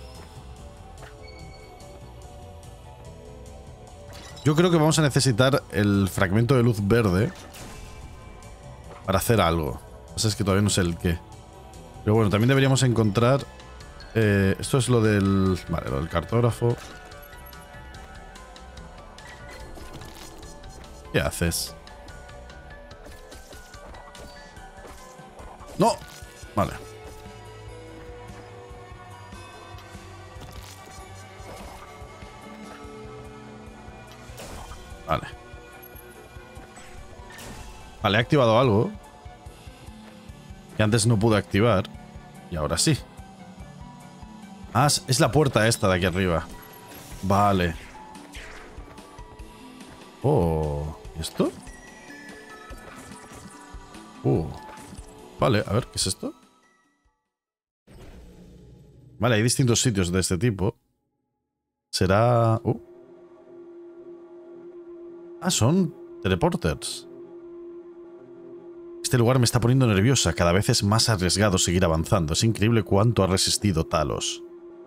Yo creo que vamos a necesitar el fragmento de luz verde para hacer algo. Lo que pasa es que todavía no sé el qué. Pero bueno, también deberíamos encontrar... esto es lo del... Vale, lo del cartógrafo. ¿Qué haces? ¡No! Vale. Vale. Vale, he activado algo que antes no pude activar. Y ahora sí. Ah, es la puerta esta de aquí arriba. Vale. Oh, ¿y esto? Vale, a ver, ¿qué es esto? Vale, hay distintos sitios de este tipo. Será... Ah, son teleporters. Este lugar me está poniendo nerviosa. Cada vez es más arriesgado seguir avanzando. Es increíble cuánto ha resistido Talos.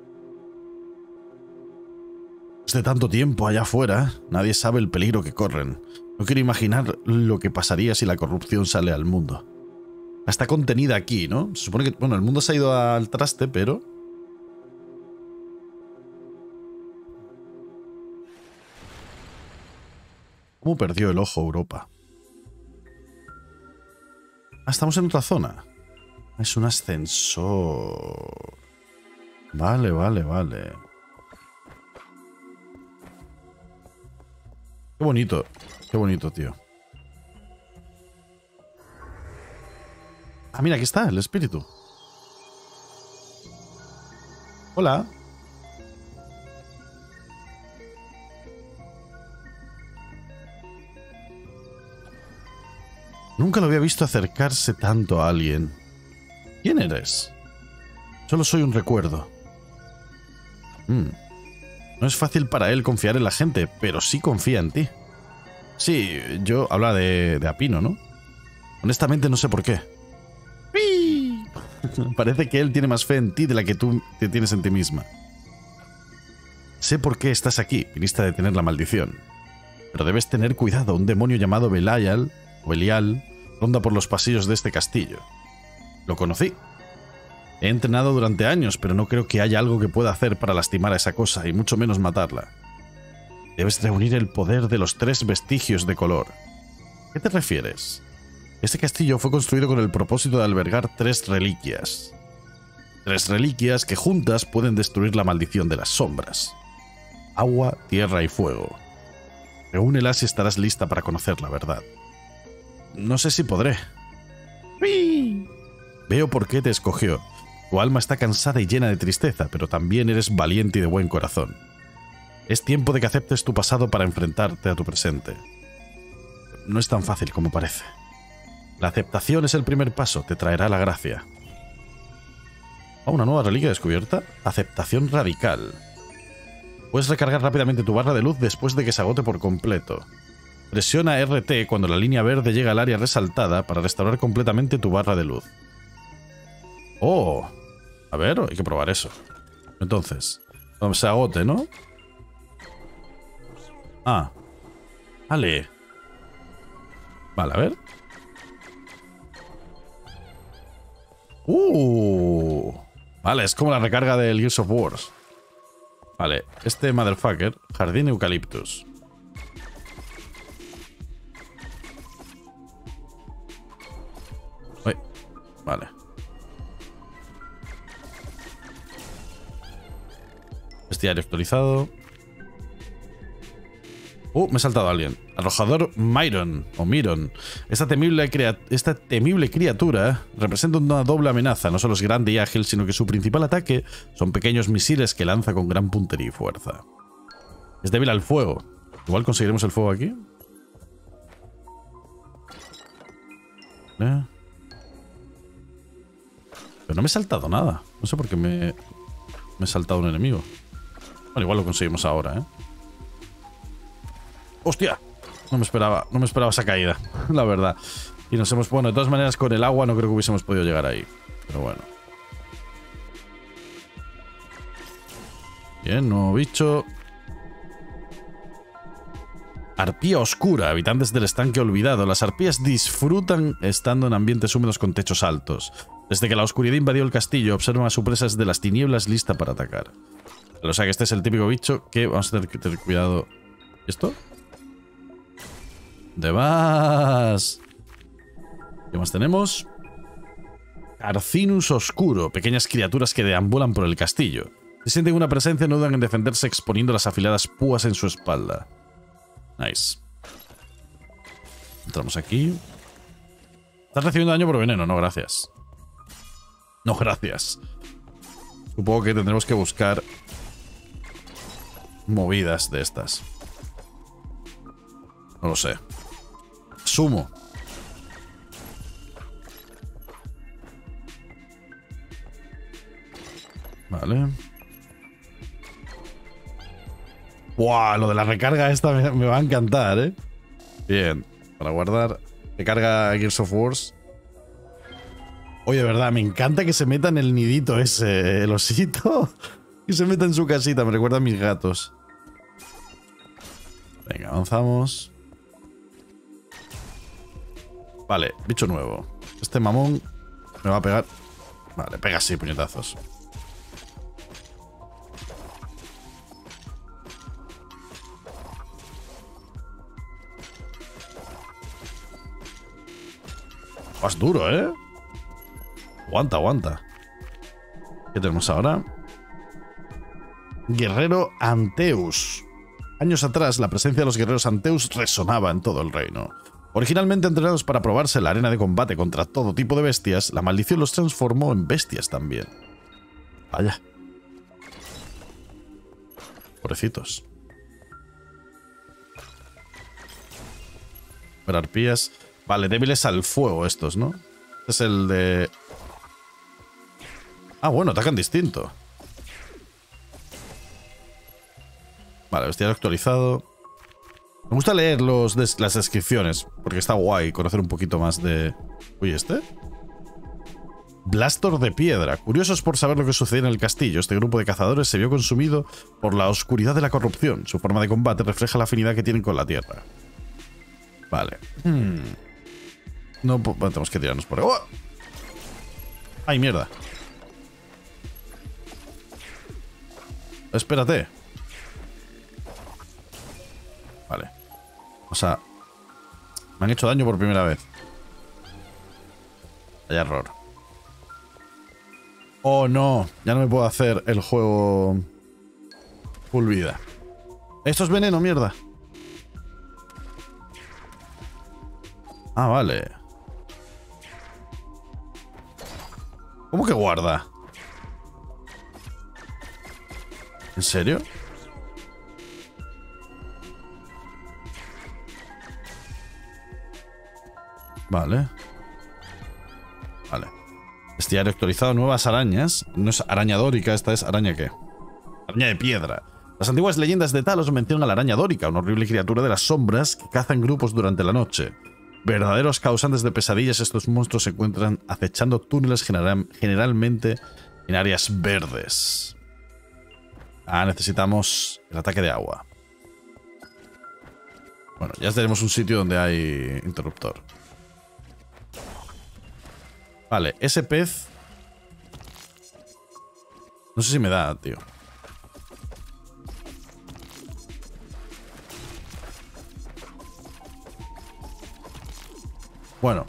Desde tanto tiempo allá afuera, nadie sabe el peligro que corren. No quiero imaginar lo que pasaría si la corrupción sale al mundo. Está contenida aquí, ¿no? Se supone que, bueno, el mundo se ha ido al traste, pero... ¿Cómo perdió el ojo Europa? Ah, estamos en otra zona. Es un ascensor. Vale, vale, vale. Qué bonito, tío. Ah, mira, aquí está, el espíritu. Hola. Nunca lo había visto acercarse tanto a alguien. ¿Quién eres? Solo soy un recuerdo. No es fácil para él confiar en la gente, pero sí confía en ti. Sí, yo habla de Apino, ¿no? Honestamente no sé por qué. Parece que él tiene más fe en ti de la que tú te tienes en ti misma. Sé por qué estás aquí, viniste a detener la maldición. Pero debes tener cuidado, un demonio llamado Belial ronda por los pasillos de este castillo. Lo conocí. He entrenado durante años, pero no creo que haya algo que pueda hacer para lastimar a esa cosa, y mucho menos matarla. Debes reunir el poder de los 3 vestigios de color. ¿Qué te refieres? Este castillo fue construido con el propósito de albergar 3 reliquias. 3 reliquias que juntas pueden destruir la maldición de las sombras. Agua, tierra y fuego. Reúnelas y estarás lista para conocer la verdad. No sé si podré. Veo por qué te escogió. Tu alma está cansada y llena de tristeza, pero también eres valiente y de buen corazón. Es tiempo de que aceptes tu pasado para enfrentarte a tu presente. No es tan fácil como parece. La aceptación es el primer paso, te traerá la gracia. Una nueva reliquia descubierta. Aceptación radical. Puedes recargar rápidamente tu barra de luz después de que se agote por completo. Presiona RT cuando la línea verde llega al área resaltada para restaurar completamente tu barra de luz. Oh, a ver, hay que probar eso. Entonces, cuando se agote, ¿no? Ah, vale. Vale, a ver. Vale, es como la recarga del Gears of War. Vale, este motherfucker, Jardín Eucaliptus. Uy, vale. Bestiario actualizado. Me he saltado a alguien. Arrojador Myron, o Miron. Esta temible criatura representa una doble amenaza. No solo es grande y ágil, sino que su principal ataque son pequeños misiles que lanza con gran puntería y fuerza. Es débil al fuego. Igual conseguiremos el fuego aquí. Pero no me he saltado nada. No sé por qué me he saltado un enemigo. Bueno, igual lo conseguimos ahora, ¿eh? ¡Hostia! No me esperaba esa caída, la verdad. Y nos hemos... Bueno, de todas maneras, con el agua no creo que hubiésemos podido llegar ahí. Pero bueno. Bien, nuevo bicho. Arpía oscura, habitantes del estanque olvidado. Las arpías disfrutan estando en ambientes húmedos con techos altos. Desde que la oscuridad invadió el castillo, observan a su presa desde las tinieblas lista para atacar. O sea que este es el típico bicho que vamos a tener que tener cuidado. ¿Esto? ¿Dónde vas? ¿Qué más tenemos? Carcinus oscuro, pequeñas criaturas que deambulan por el castillo. Si sienten una presencia, no dudan en defenderse exponiendo las afiladas púas en su espalda. Nice. Entramos aquí. Estás recibiendo daño por veneno, no gracias. No gracias. Supongo que tendremos que buscar movidas de estas. No lo sé. Sumo. Vale. ¡Buah! Lo de la recarga esta me va a encantar, ¿eh? Bien. Para guardar. Recarga Gears of Wars. Oye, de verdad, me encanta que se meta en el nidito ese, el osito. Que se meta en su casita. Me recuerda a mis gatos. Venga, avanzamos. Vale, bicho nuevo. Este mamón me va a pegar. Vale, pega así, puñetazos. Vas duro, ¿eh? Aguanta, aguanta. ¿Qué tenemos ahora? Guerrero Anteus. Años atrás, la presencia de los guerreros Anteus resonaba en todo el reino. Originalmente entrenados para probarse en la arena de combate contra todo tipo de bestias, la maldición los transformó en bestias también. Vaya. Pobrecitos. Pero arpías... Vale, débiles al fuego estos, ¿no? Este es el de... Ah, bueno, atacan distinto. Vale, bestiario actualizado. Me gusta leer las descripciones, porque está guay conocer un poquito más de... Uy, ¿este? Blastor de piedra. Curiosos por saber lo que sucede en el castillo, este grupo de cazadores se vio consumido por la oscuridad de la corrupción. Su forma de combate refleja la afinidad que tienen con la tierra. Vale. No, bueno, tenemos que tirarnos por ahí. ¡Oh! ¡Ay, mierda! Espérate. Vale. O sea, me han hecho daño por primera vez. Hay error. Oh, no. Ya no me puedo hacer el juego full vida. Esto es veneno, mierda. Ah, vale. ¿Cómo que guarda? ¿En serio? Vale. Vale. Bestiario actualizado, nuevas arañas. No es araña dórica, esta es araña ¿qué? Araña de piedra. Las antiguas leyendas de Talos mencionan a la araña dórica, una horrible criatura de las sombras que caza en grupos durante la noche. Verdaderos causantes de pesadillas, estos monstruos se encuentran acechando túneles generalmente en áreas verdes. Ah, necesitamos el ataque de agua. Bueno, ya tenemos un sitio donde hay interruptor. Vale, ese pez... No sé si me da, tío. Bueno.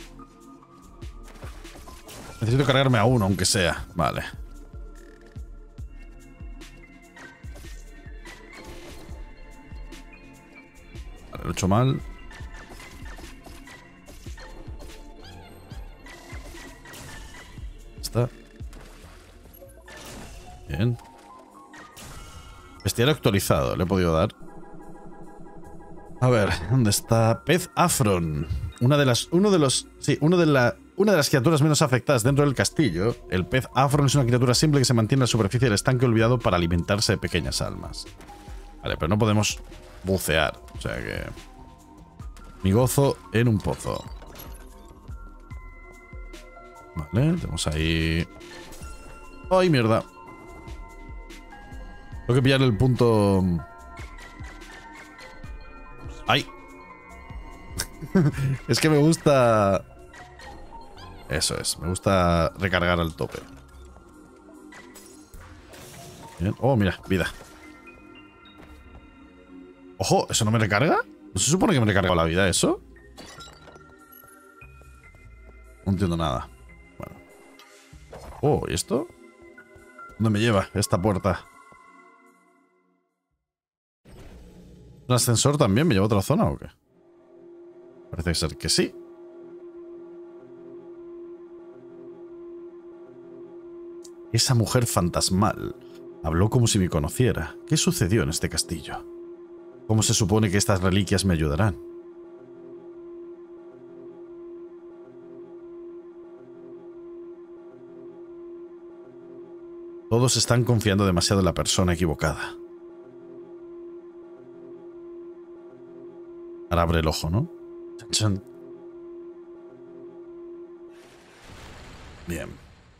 Necesito cargarme a uno, aunque sea. Vale. Lo he hecho mal. Está. Bien. Bestiario actualizado, le he podido dar. A ver, ¿dónde está? Pez Afron. Una de las criaturas menos afectadas dentro del castillo. El pez Afron es una criatura simple que se mantiene en la superficie del estanque olvidado para alimentarse de pequeñas almas. Vale, pero no podemos bucear. O sea que... Mi gozo en un pozo. Vale, tenemos ahí... ¡Ay, mierda! Tengo que pillar el punto... ¡Ay! Es que me gusta... Eso es, me gusta recargar al tope. Bien. Oh, mira, vida. ¡Ojo! ¿Eso no me recarga? ¿No se supone que me recarga la vida eso? No entiendo nada. Bueno. Oh, ¿y esto? ¿Dónde me lleva esta puerta? ¿Un ascensor también? ¿Me lleva a otra zona o qué? Parece ser que sí. Esa mujer fantasmal habló como si me conociera. ¿Qué sucedió en este castillo? ¿Cómo se supone que estas reliquias me ayudarán? Todos están confiando demasiado en la persona equivocada. Ahora abre el ojo, ¿no? Chan, chan. Bien.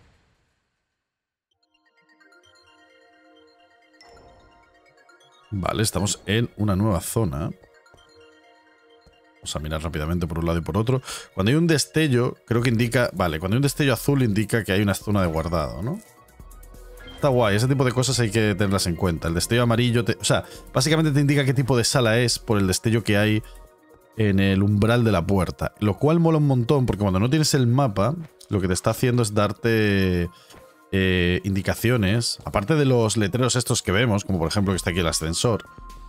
Vale, estamos en una nueva zona. Vamos a mirar rápidamente por un lado y por otro. Cuando hay un destello, creo que indica... Vale, cuando hay un destello azul indica que hay una zona de guardado, ¿no? Está guay, ese tipo de cosas hay que tenerlas en cuenta. El destello amarillo... O sea, básicamente te indica qué tipo de sala es por el destello que hay en el umbral de la puerta. Lo cual mola un montón, porque cuando no tienes el mapa, lo que te está haciendo es darte... indicaciones, aparte de los letreros estos que vemos, como por ejemplo que está aquí el ascensor,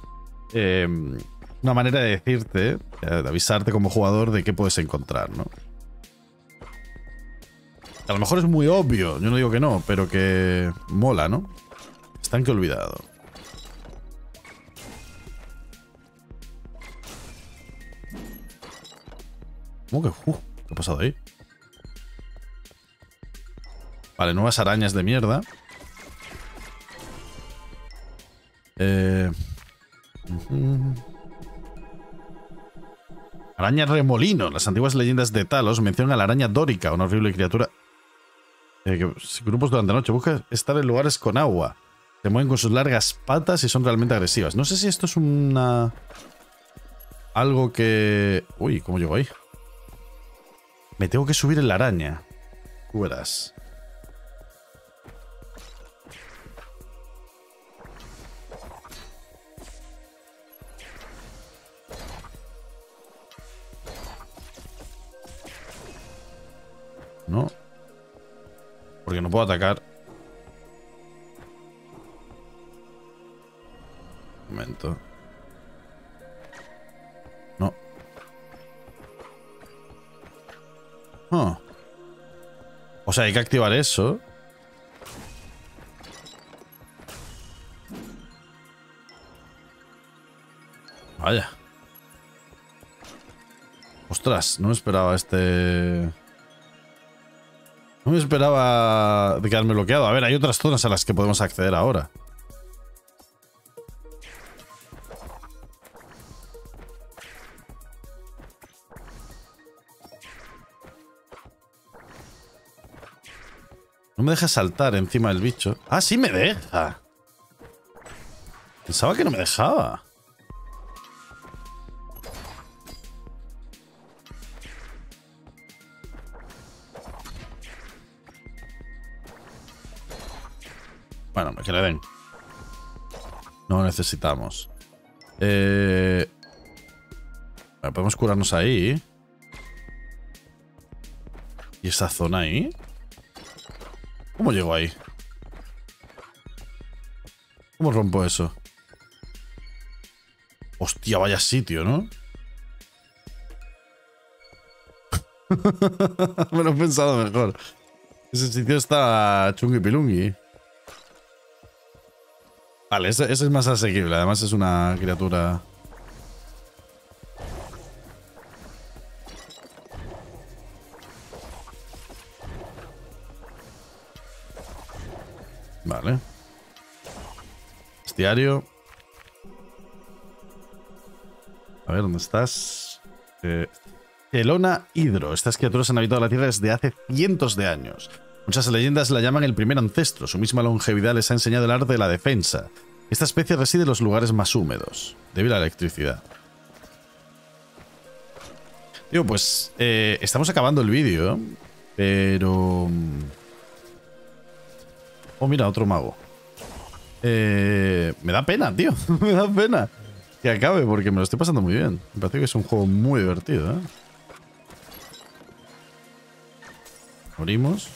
una manera de decirte, de avisarte como jugador de qué puedes encontrar, ¿no? A lo mejor es muy obvio, yo no digo que no, pero que mola, ¿no? Estanque olvidado. ¿Cómo que? ¿Qué ha pasado ahí? Vale, nuevas arañas de mierda. Araña remolino. Las antiguas leyendas de Talos mencionan a la araña dórica, una horrible criatura que grupos durante la noche busca estar en lugares con agua. Se mueven con sus largas patas y son realmente agresivas. No sé si esto es una... algo que... Uy, ¿cómo llego ahí? Me tengo que subir en la araña. Tú verás. No. Porque no puedo atacar. Un momento. No. Oh. O sea, hay que activar eso. Vaya. Ostras, no me esperaba este... No me esperaba de quedarme bloqueado. A ver, hay otras zonas a las que podemos acceder ahora. No me deja saltar encima del bicho. ¡Ah, sí me deja! Pensaba que no me dejaba. Bueno, que le den. No necesitamos. Podemos curarnos ahí. ¿Y esa zona ahí? ¿Cómo llego ahí? ¿Cómo rompo eso? Hostia, vaya sitio, ¿no? Me lo he pensado mejor. Ese sitio está chungui pilungui. Vale, ese es más asequible. Además es una criatura... Vale. Bestiario. A ver, ¿dónde estás? Elona Hidro. Estas criaturas han habitado la Tierra desde hace cientos de años. Muchas leyendas la llaman el primer ancestro. Su misma longevidad les ha enseñado el arte de la defensa. Esta especie reside en los lugares más húmedos, debido a la electricidad. Digo, pues estamos acabando el vídeo, pero... Oh, mira, otro mago. Me da pena, tío. Me da pena que acabe porque me lo estoy pasando muy bien. Me parece que es un juego muy divertido, ¿eh? Abrimos.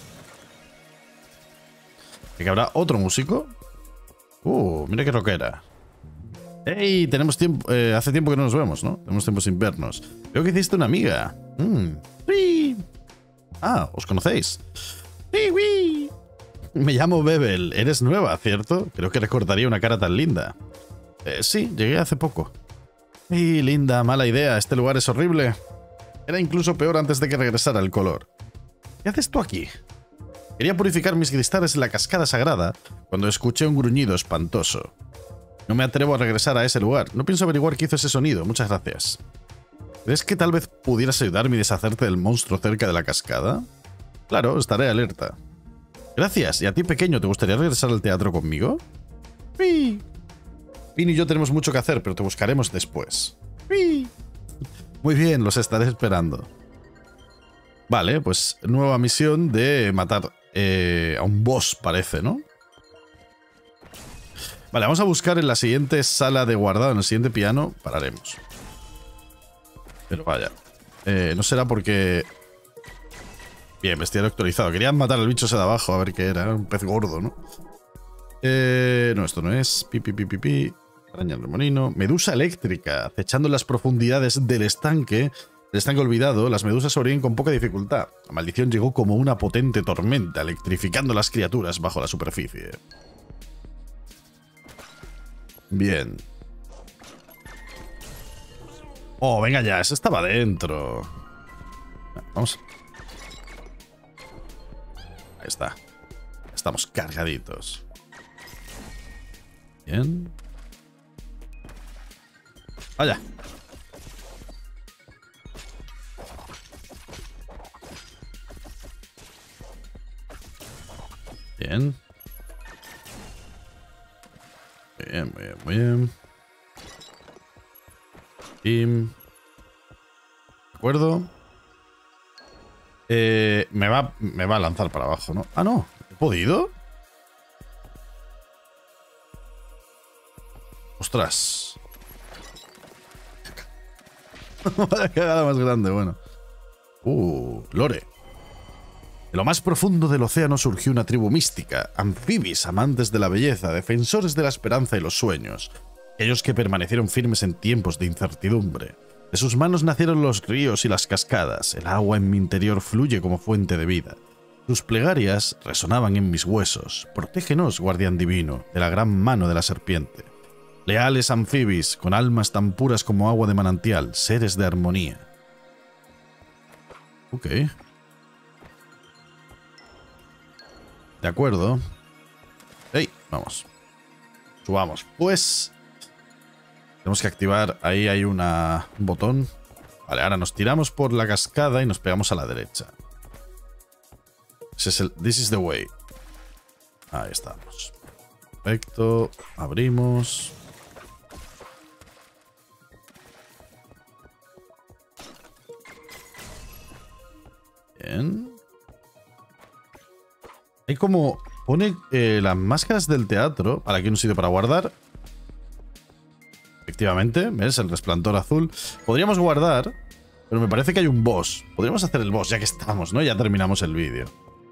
¿Que habrá otro músico? Mira qué rockera. ¡Ey! Tenemos tiempo. Hace tiempo que no nos vemos, ¿no? Tenemos tiempo sin vernos. Creo que hiciste una amiga. ¡Sí! Ah, ¿os conocéis? ¡Sí, oui! Me llamo Bebel. Eres nueva, ¿cierto? Creo que recordaría una cara tan linda. Sí, llegué hace poco. ¡Y linda! Mala idea. Este lugar es horrible. Era incluso peor antes de que regresara el color. ¿Qué haces tú aquí? Quería purificar mis cristales en la cascada sagrada cuando escuché un gruñido espantoso. No me atrevo a regresar a ese lugar. No pienso averiguar qué hizo ese sonido. Muchas gracias. ¿Crees que tal vez pudieras ayudarme y deshacerte del monstruo cerca de la cascada? Claro, estaré alerta. Gracias. ¿Y a ti, pequeño, te gustaría regresar al teatro conmigo? Sí. Finn y yo tenemos mucho que hacer, pero te buscaremos después. Sí. Muy bien, los estaré esperando. Vale, pues nueva misión de matar a un boss, parece, ¿no? Vale, vamos a buscar en la siguiente sala de guardado, en el siguiente piano, pararemos. Pero vaya. No será porque... Bien, bestiario actualizado. Querían matar al bicho ese de abajo, a ver qué era. Era un pez gordo, ¿no? No, esto no es. Pi. Araña remolino. Medusa eléctrica. Acechando en las profundidades del estanque. El estanque olvidado, las medusas sobreviven con poca dificultad. La maldición llegó como una potente tormenta, electrificando las criaturas bajo la superficie. Bien. Oh, venga ya, ese estaba dentro. Vamos. Ahí está. Estamos cargaditos. Bien. Vaya. Bien. Muy bien. Y... ¿De acuerdo? Me va a lanzar para abajo, ¿no? Ah, no. ¿He podido? ¡Ostras! Vaya cagada más grande, bueno. Lore. De lo más profundo del océano surgió una tribu mística, anfibis, amantes de la belleza, defensores de la esperanza y los sueños, aquellos que permanecieron firmes en tiempos de incertidumbre. De sus manos nacieron los ríos y las cascadas, el agua en mi interior fluye como fuente de vida. Sus plegarias resonaban en mis huesos. Protégenos, guardián divino, de la gran mano de la serpiente. Leales anfibis, con almas tan puras como agua de manantial, seres de armonía. Ok. De acuerdo. ¡Ey! Vamos. Subamos. Pues... tenemos que activar... Ahí hay un botón. Vale, ahora nos tiramos por la cascada y nos pegamos a la derecha. Ese es el... This is the way. Ahí estamos. Perfecto. Abrimos. Bien. Hay como... pone las máscaras del teatro. Para aquí un sitio para guardar. Efectivamente, ¿ves? El resplandor azul. Podríamos guardar, pero me parece que hay un boss. Podríamos hacer el boss ya que estamos, ¿no? Ya terminamos el vídeo.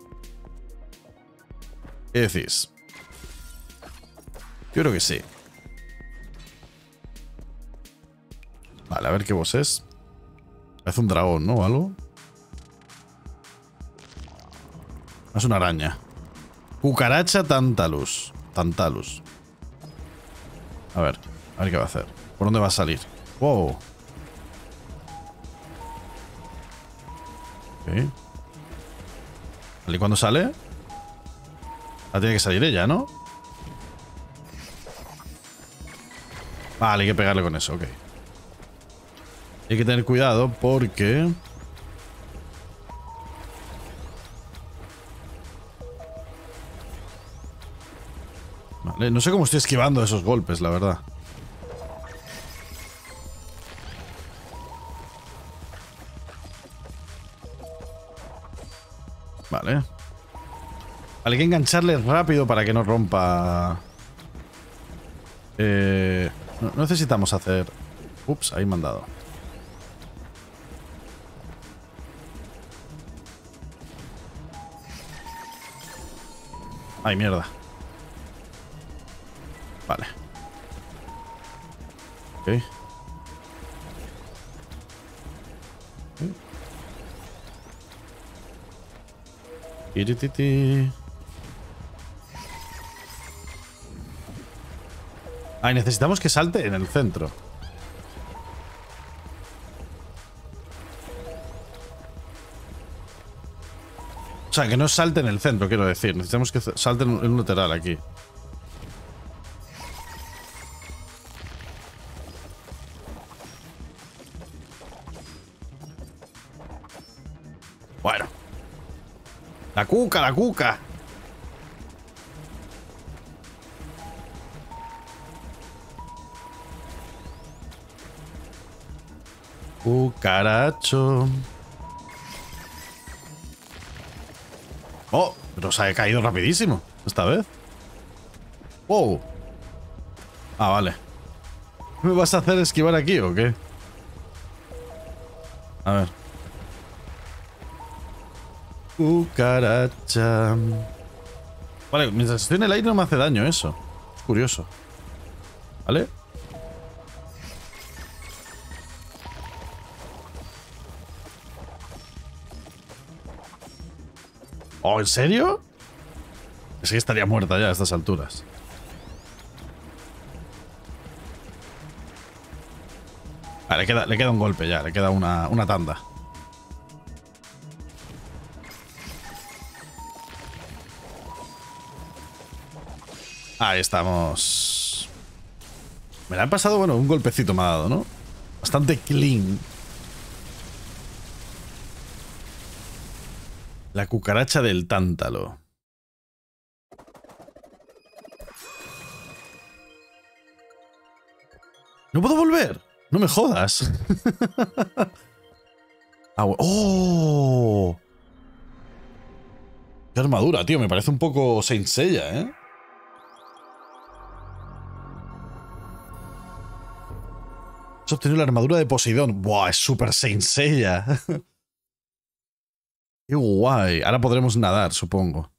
¿Qué decís? Yo creo que sí. Vale, a ver qué boss es. Parece un dragón, ¿no? ¿O algo? Es una araña. Cucaracha Tantalus. Tantalus. A ver qué va a hacer. ¿Por dónde va a salir? Wow. Ok. ¿Y cuándo sale? Ah, tiene que salir ella, ¿no? Vale, hay que pegarle con eso, ok. Hay que tener cuidado porque... Vale, no sé cómo estoy esquivando esos golpes, la verdad. Vale. Vale, hay que engancharle rápido para que no rompa... No necesitamos hacer... Ups, ahí me han dado. Ay, mierda. Vale. Ok. Irititi. Ay, necesitamos que salte en el centro. O sea, que no salte en el centro, quiero decir. Necesitamos que salte en un lateral aquí. Bueno. La cuca, la cuca. Cucaracho. Oh, pero se ha caído rapidísimo esta vez. Wow. Ah, vale. ¿Me vas a hacer esquivar aquí o qué? A ver. Cucaracha. Vale, mientras estoy en el aire no me hace daño eso. Es curioso. ¿Vale? ¿Oh, en serio? Es que estaría muerta ya a estas alturas. Vale, le queda un golpe ya, le queda una tanda. Ahí estamos. Me la han pasado, bueno, un golpecito me ha dado, ¿no? Bastante clean. La cucaracha del tántalo. ¿No puedo volver? No me jodas. ¡Oh! ¡Qué armadura, tío! Me parece un poco Saint Seiya, ¿eh? Has obtenido la armadura de Poseidón. ¡Buah! Es súper Saint Seiya. ¡Qué guay! Ahora podremos nadar, supongo.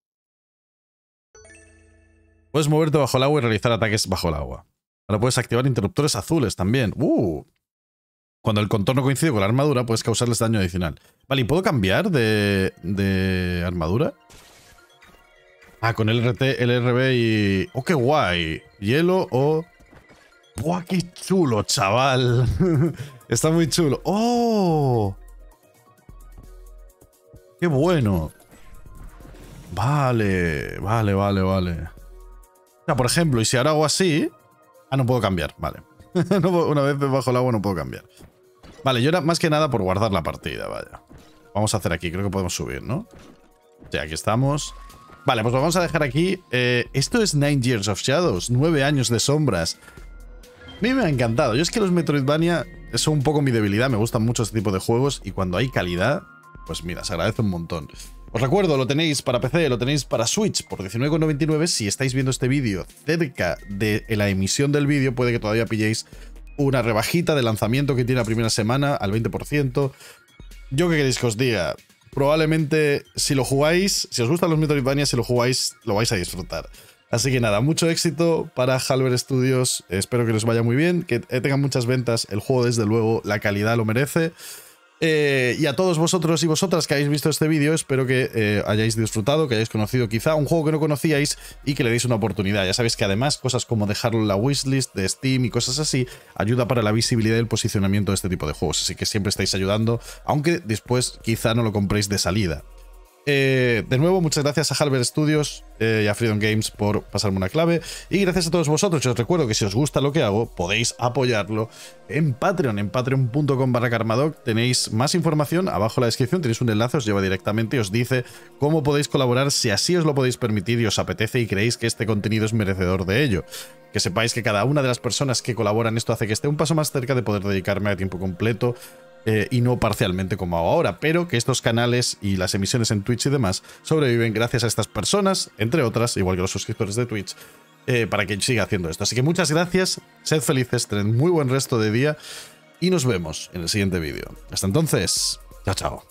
Puedes moverte bajo el agua y realizar ataques bajo el agua. Ahora puedes activar interruptores azules también. Cuando el contorno coincide con la armadura, puedes causarles daño adicional. Vale, ¿y puedo cambiar de armadura? Ah, con el RT, el RB y... ¡Oh, qué guay! Hielo o... ¡Buah, qué chulo, chaval! Está muy chulo. ¡Oh! ¡Qué bueno! Vale, vale, vale, vale. O sea, por ejemplo, y si ahora hago así... Ah, no puedo cambiar, vale. Una vez bajo el agua no puedo cambiar. Vale, yo era más que nada por guardar la partida, vaya. Vamos a hacer aquí, creo que podemos subir, ¿no? Sí, aquí estamos. Vale, pues lo vamos a dejar aquí. Esto es 9 Years of Shadows, 9 años de sombras. A mí me ha encantado. Yo es que los Metroidvania son un poco mi debilidad, me gustan mucho este tipo de juegos y cuando hay calidad, pues mira, se agradece un montón. Os recuerdo, lo tenéis para PC, lo tenéis para Switch por 19,99. Si estáis viendo este vídeo cerca de la emisión del vídeo, puede que todavía pilléis una rebajita de lanzamiento que tiene la primera semana al 20%. Yo qué queréis que os diga, probablemente si lo jugáis, si os gustan los Metroidvania, si lo jugáis, lo vais a disfrutar. Así que nada, mucho éxito para Halber Studios, espero que les vaya muy bien, que tengan muchas ventas, el juego desde luego, la calidad lo merece. Y a todos vosotros y vosotras que habéis visto este vídeo, espero que hayáis disfrutado, que hayáis conocido quizá un juego que no conocíais y que le deis una oportunidad. Ya sabéis que además cosas como dejarlo en la wishlist de Steam y cosas así ayuda para la visibilidad y el posicionamiento de este tipo de juegos. Así que siempre estáis ayudando, aunque después quizá no lo compréis de salida. De nuevo, muchas gracias a Halber Studios y a Freedom Games por pasarme una clave. Y gracias a todos vosotros. Os recuerdo que si os gusta lo que hago, podéis apoyarlo en Patreon, en patreon.com/karmadoc. Tenéis más información abajo en la descripción. Tenéis un enlace, os lleva directamente y os dice cómo podéis colaborar si así os lo podéis permitir y os apetece y creéis que este contenido es merecedor de ello. Que sepáis que cada una de las personas que colaboran esto hace que esté un paso más cerca de poder dedicarme a tiempo completo y no parcialmente como hago ahora, pero que estos canales y las emisiones en Twitch y demás sobreviven gracias a estas personas, entre otras, igual que los suscriptores de Twitch, para que siga haciendo esto. Así que muchas gracias, sed felices, tened muy buen resto de día y nos vemos en el siguiente vídeo. Hasta entonces, chao, chao.